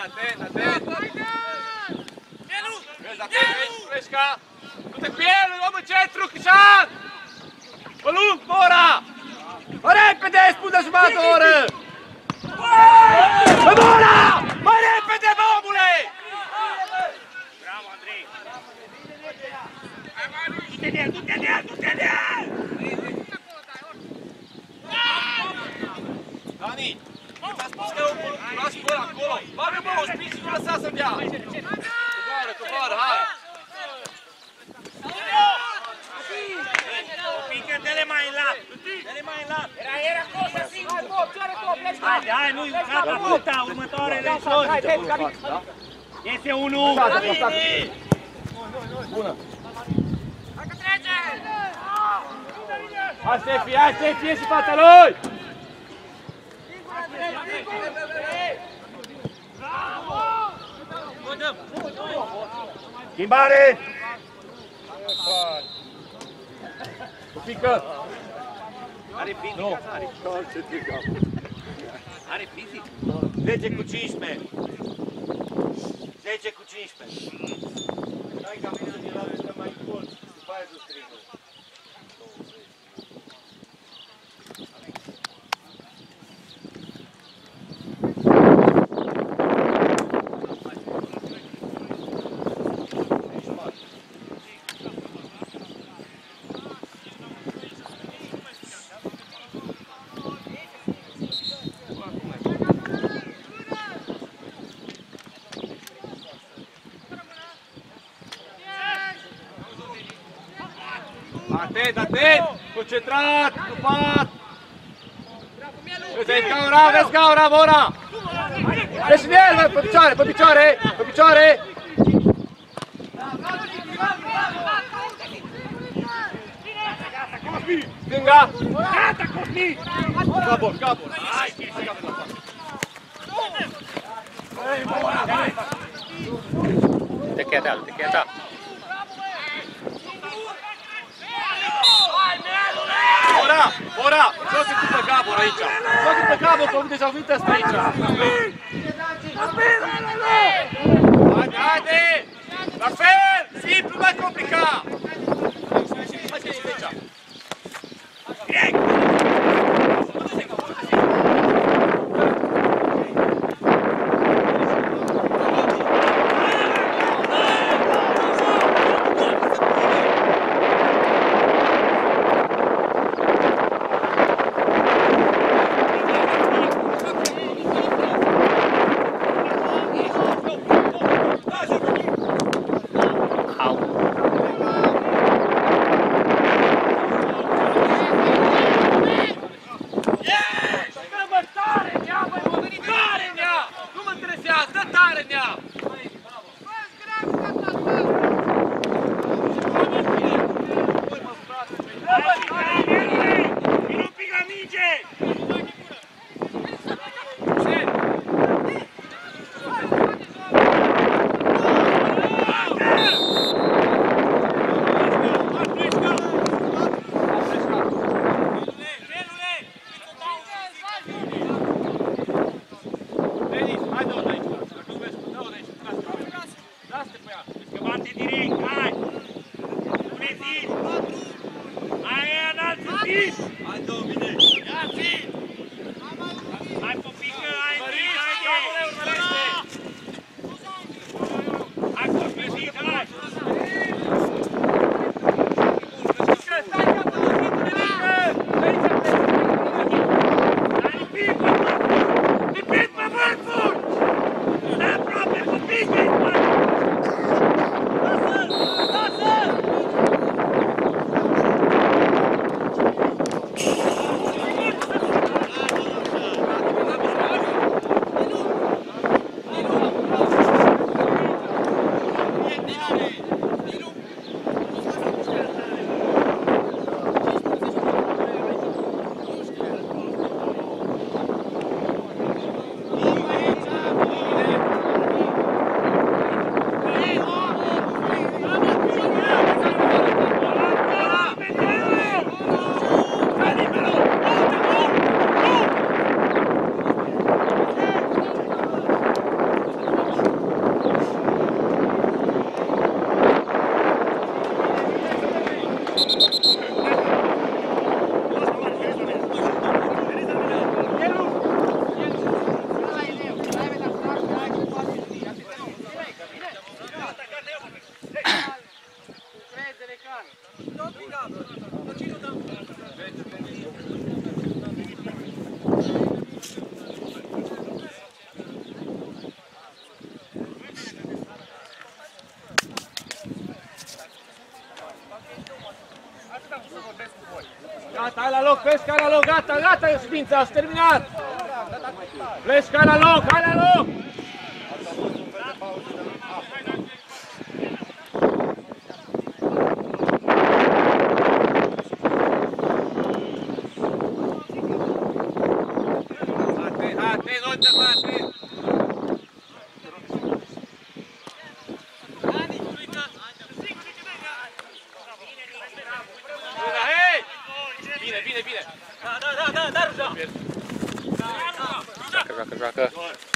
atent, atent! Vezi, atent, vezi, Freșca! Du-te cu el, îl luăm în centru, Crișan! Pe lung, Bora! Mai repede, spune jumătate de oră! Bă, Bora! Mai repede, bă, omule!
Bravo, Andrei! Du-te de el, du-te de el, du-te de el!
Dani, ți-a spus că lași gol acolo! Bagă, bă, o spin și nu lăsa să-mi dea! Coboară, hai!
Pică, dă-le mai în lat! Dă-le mai în lat! Era cosa singur! Haide, hai, nu-i gata, puta, următoarele jos! Iese unul!
Bună! Hai, Stefi, hai, Stefi, ieși în fața lui! Schimbare! Pică!
Are fizic, are. Are fizic. 10 cu 15. 10 cu 15. Hai ca mine de la ăsta mai mult. După aia să strigă.
Atent, atent! Concentrat! Lupat! Vezi gaura, vezi gaura, Bora! Vezi în el, pe picioare, pe picioare, pe picioare! Stânga!
Gata, copii!
Capul, capul! Hai,
Te queda, te queda.
Bora, Bora! Joacă tu pe Gabor aici! Joacă pe Gabor, că deja venit ăsta aici! Haide, haide! La fel! Simplu, mai complicat! Hai să ieși de aici! loc, pleci la loc, gata, gata, Sfința, ați terminat! Pleci la loc, hai la loc!
Joacă.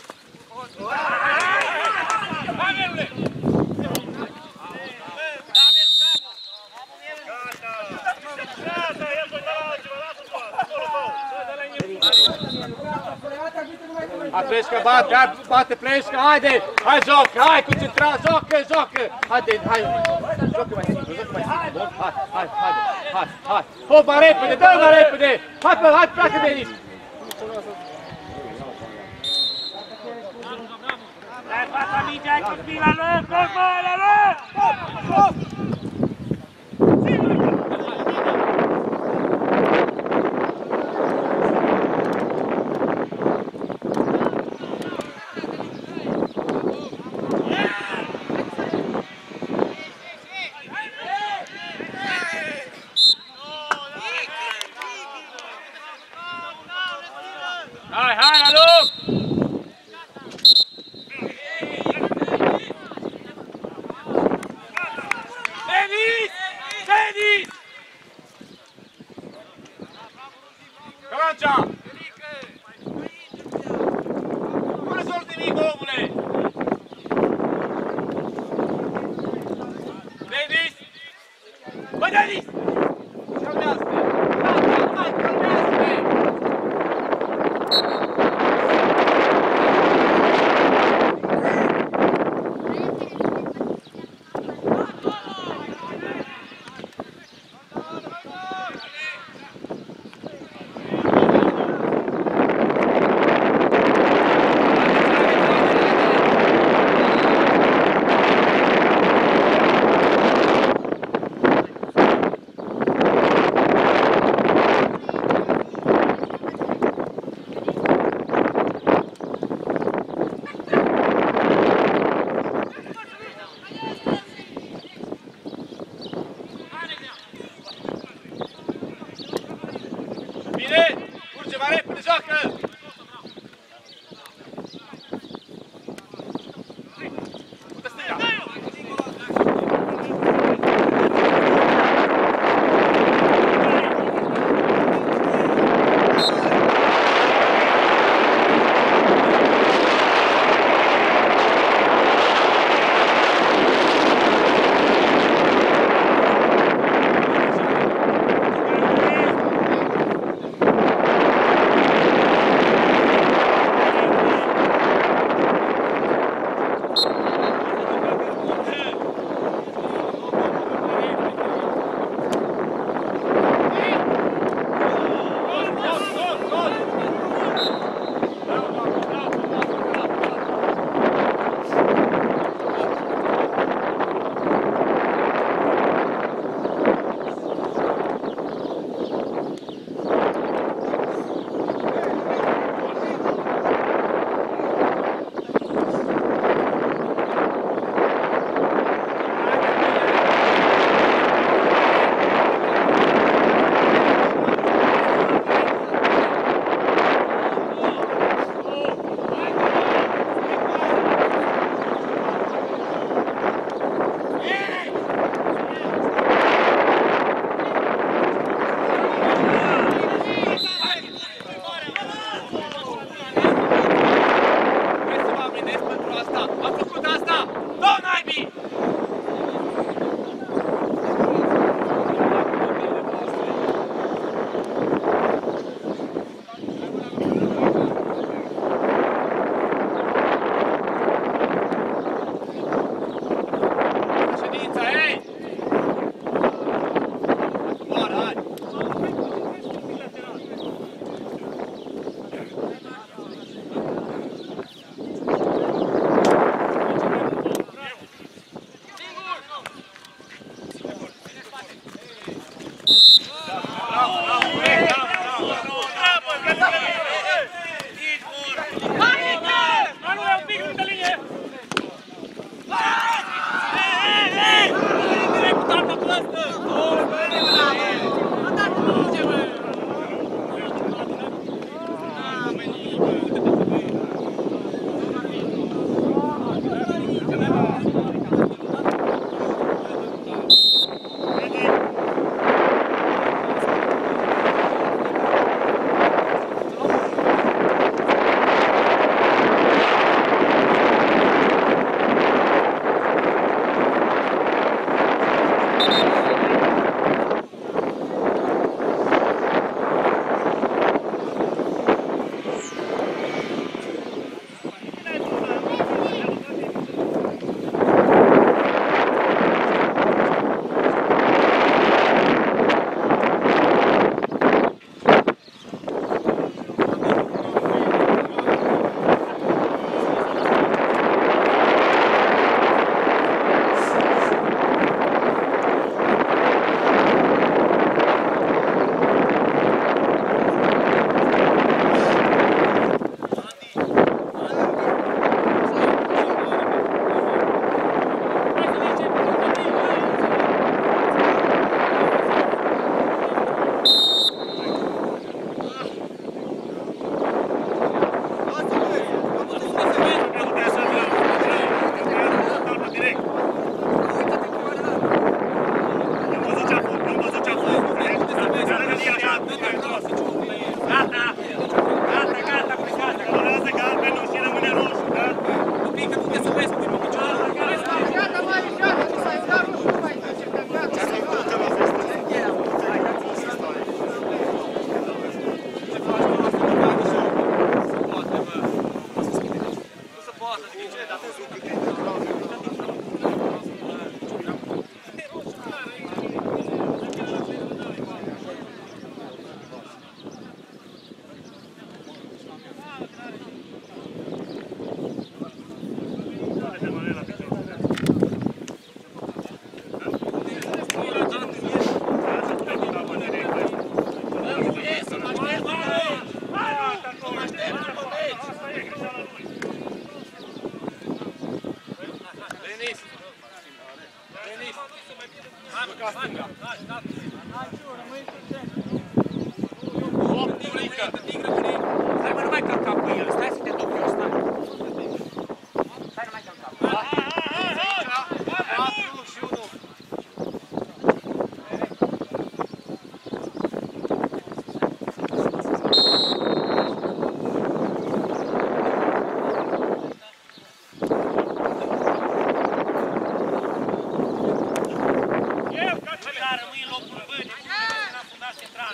Hai, Pleșcă, bate, Pleșcă, haide! Hai, joacă, hai, concentrat, joacă! Haide, hai, joacă mai simplu, hai! Hop, mai repede, dă-l mai repede! Hai, pleacă de aici!
Dai fața mingea, ai copii la loc, la loc!
Hai, la loc! Denis! Calancea! Nu rezolvi nimic, omule! Denis! Bă, Denis! Calmează-te! Hai, calmează-te! Denis! Denis! Juca stânga! Stop, Iurică!
Stai mă, nu mai călca cu el, stai să te duc eu, stai. Stai, nu mai călca.
4 și 1.
Rămâi în locul bănii, n-a fundat central.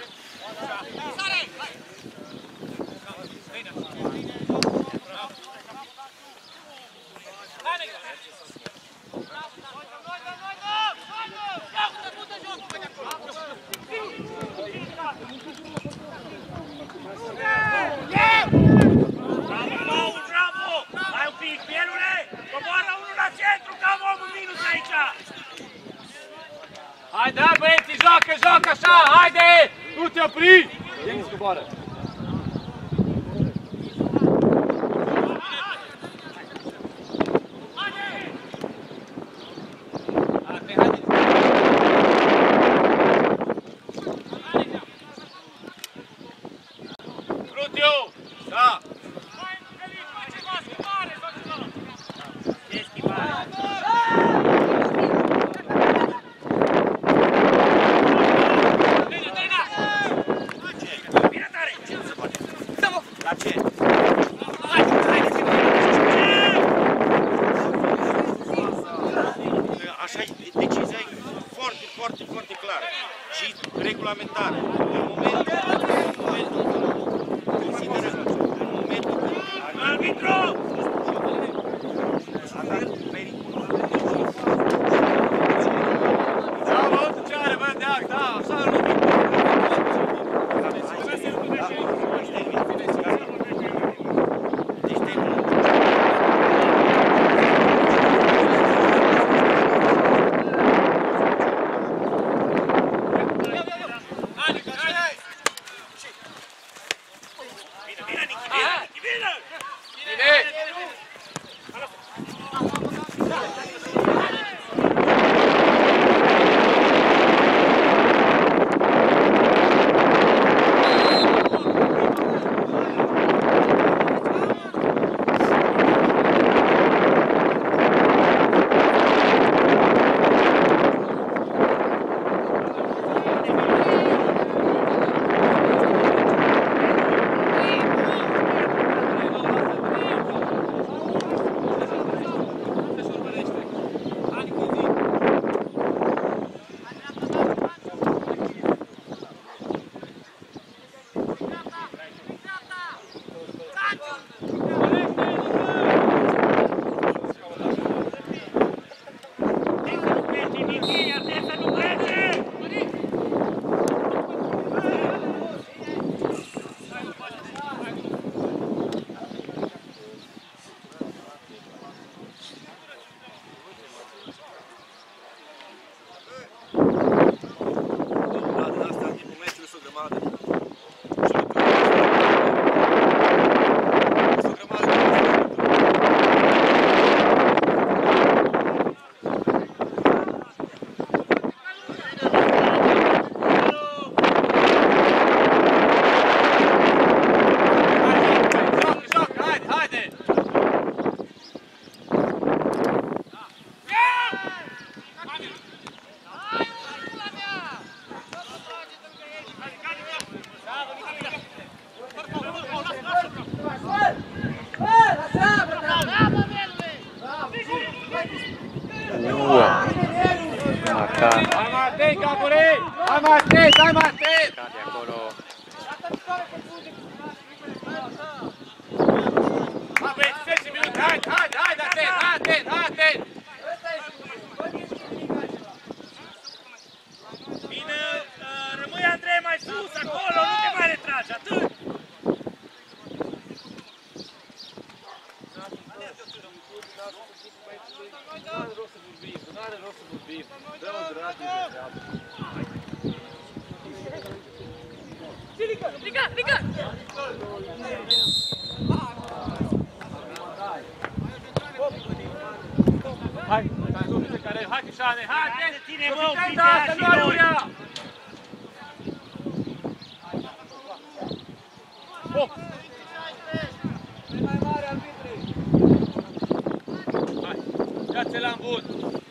Bravo, bravo! Hai un pic, Pierule! Coboară unul la centru, că am omul minus aici!
Haide, hai băieții, joacă, joacă așa, haide! Nu te opri! Denis coboară! Rutiu! Da!
Ce schimbare!
La ce? Așa e, decizia e foarte, foarte, foarte clară și regulamentară. În momentul consideră, în momentul când
Arbitru!
Bravo, ce are, bă, deac, da, așa nu. Așa, hai,
ține, mă,
Sofitel, asta nu are urea!
Mai mare arbitrii!
Hai, ia-ți la bun!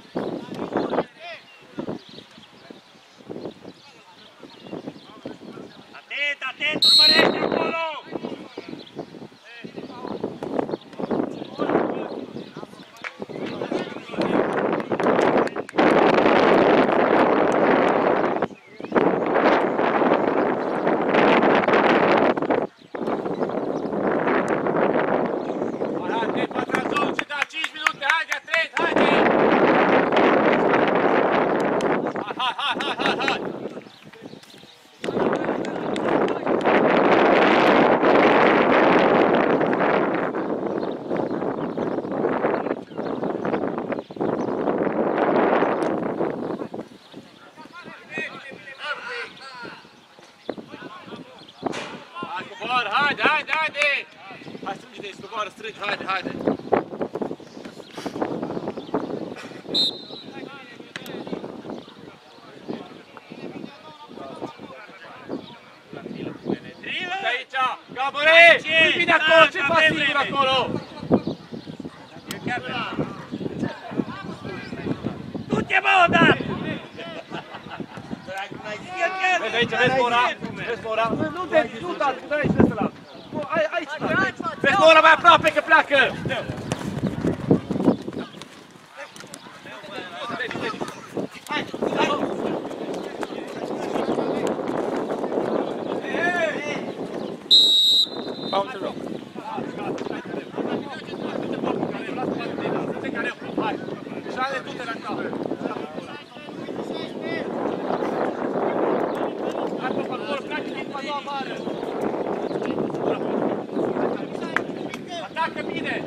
Atent, atent, urmărește acolo!
Haide! Aici! Gabore! Nu vine acolo! Ce faci singur acolo?
Du-te, bă, Odar!
Vezi aici, vezi Mora? Vezi Mora? Nu, da, dă aici, vezi ăla! Aici, vezi Mora mai aproape că pleacă!
Bounce it up.
Atacă bine!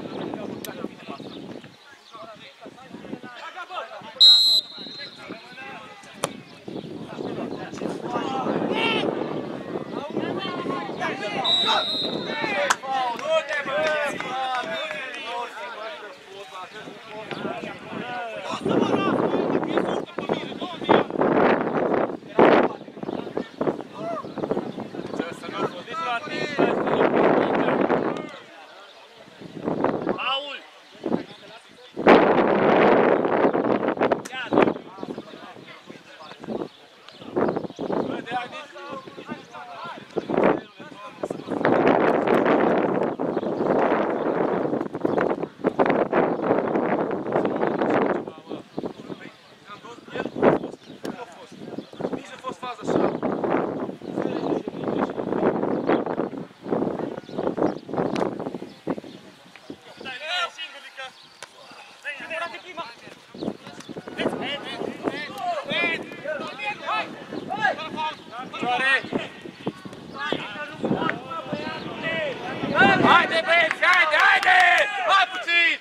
Haide, băieți, haide, haide! Hai puțin!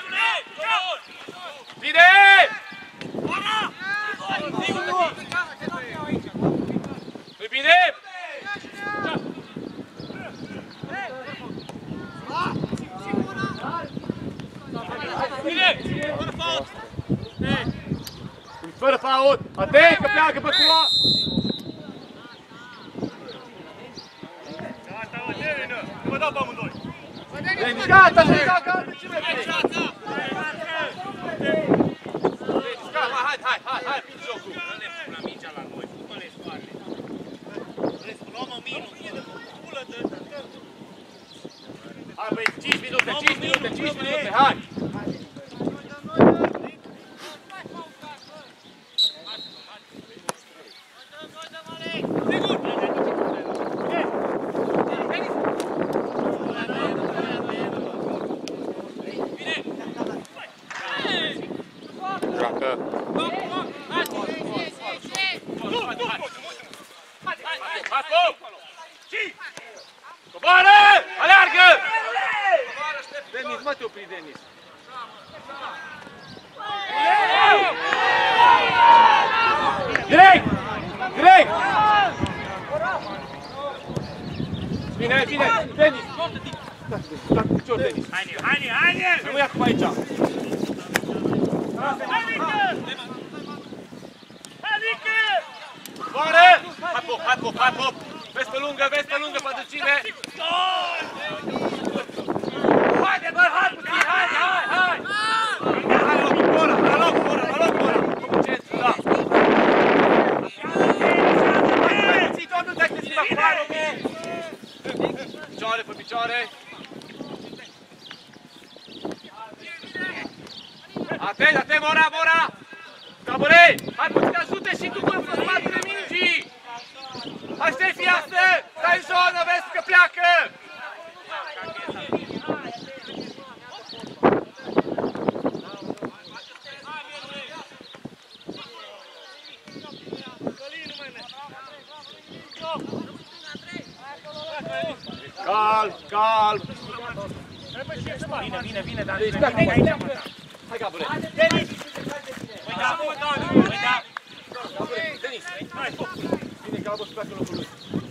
Bine! Nu-i bine? Bine! Fără fault! Atent că pleacă pe cula!
Vă dau pe amândoi!
Denis, gata, gata! Ce mai vrei? Denis, gata, hai, prin jocul!
Nu ne pun la mingea la noi, fă-le scoarele. Luăm o minut, e de culă de...
Hai băieți, 5 minute, hai!
Joacă.
Coboară! Aleargă! Denis, mă te opri, Denis. Direct! Direct! Bine, bine! Denis! Da, picior, Denis!
Haide!
Rămâi acum aici! Coboară! Hai pop! Vezi pe lungă, pentru cine?
Haide, bă, hai puțin, hai!
Hai, la loc, Bora! Cum centru, da! Hai, tot nu te-ai trezit afară, mă! Picioare pe picioare! Atent, Mora! Cabore! Hai puțin, ajute și tu până în spatele mingii! Hai, Ștefi, astă! Stai în zonă, vezi că pleacă! Calm!
Vine, dar...
Hai, Gabule!
Denis!
Denis! Vine Gabo și pleacă locul lui.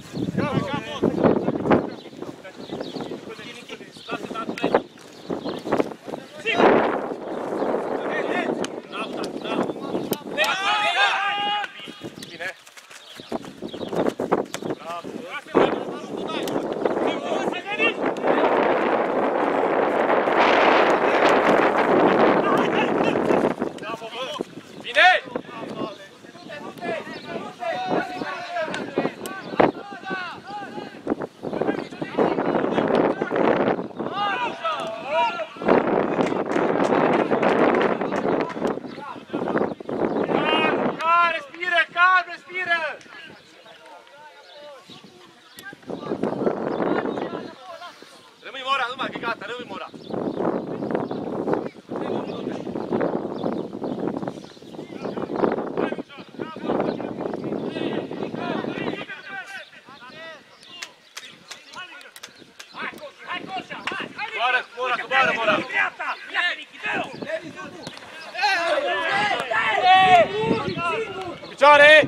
Picioare!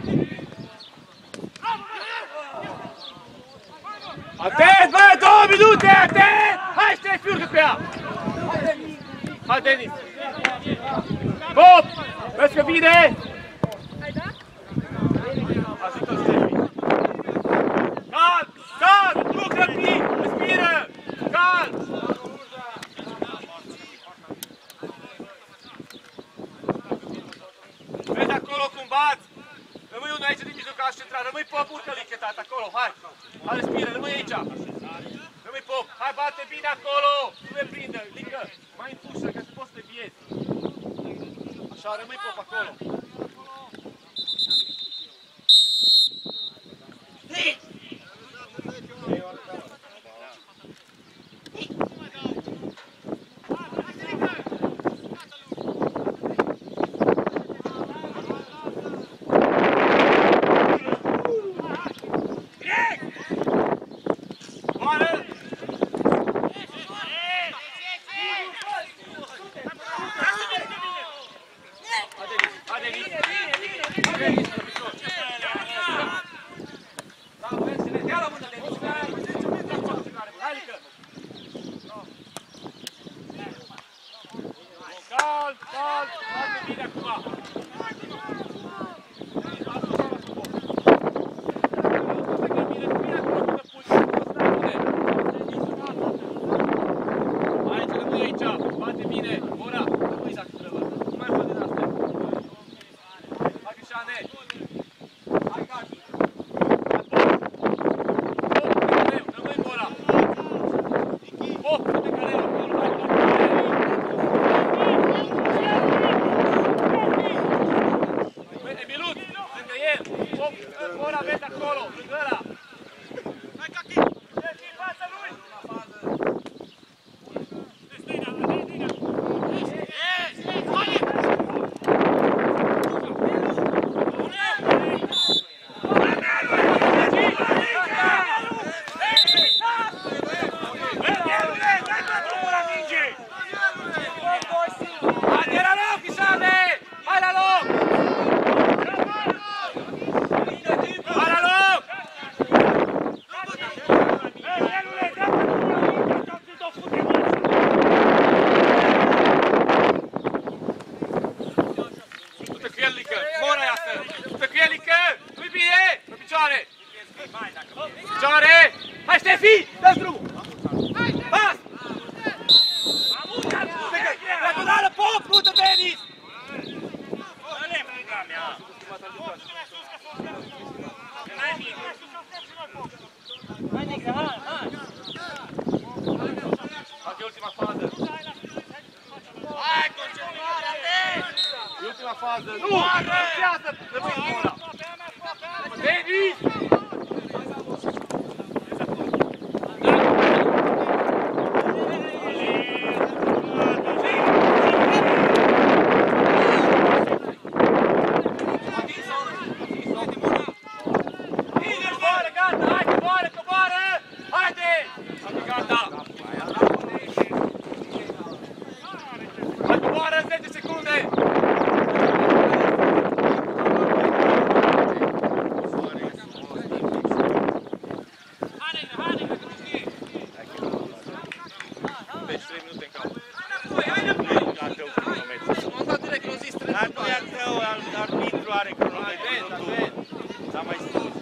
Atent, bă, 2 minute, atent! Hai, Ștefi, urcă pe ea! Hai, Denis! Pop! Vezi că vine! Ajută-l, Ștefi! Calm! Nu grăbi! Respiră! Calm! Vezi acolo cum bați? Rămâi unul aici din mijlocaș central, rămâi Pop, urcă linchetat acolo, hai! Hai, respiră, rămâi aici! Rămâi Pop, hai, bate bine acolo! Nu le prindă, lincă! Mai în pușă, ca să poți să te biezi! Așa, rămâi Pop acolo! e ultima fază.
Hai, concentrare-te!
E ultima fază. Nu! Încează! Rămâi ăla! Davis!
Arbitru are cronometru. S-a mai spus.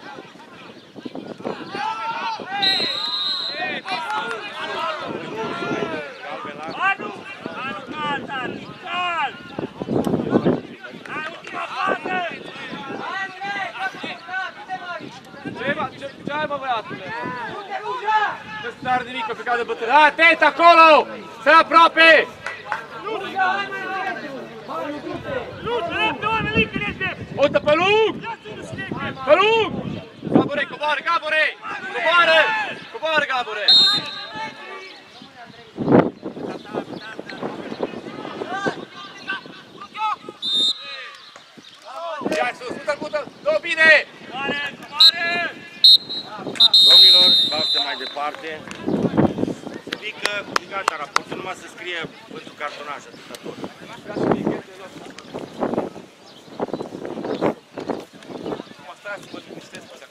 Anu, gata, cal! Hai, ultima fază!
Ce ai, bă, băiatule? Nu se are nimic, că plecat de bătălie. Atent acolo! Să aproape! Uite pe lung! Pe lung! Gabore, coboară, Gabore! Coboară! Coboară, Gabore! Ia sus, mută-l, dă bine!
Domnilor, baftă mai departe. Se pică, gata, raportul numai să scrie pentru cartonaj, atâta tot. Mă stai să mă liniștesc pe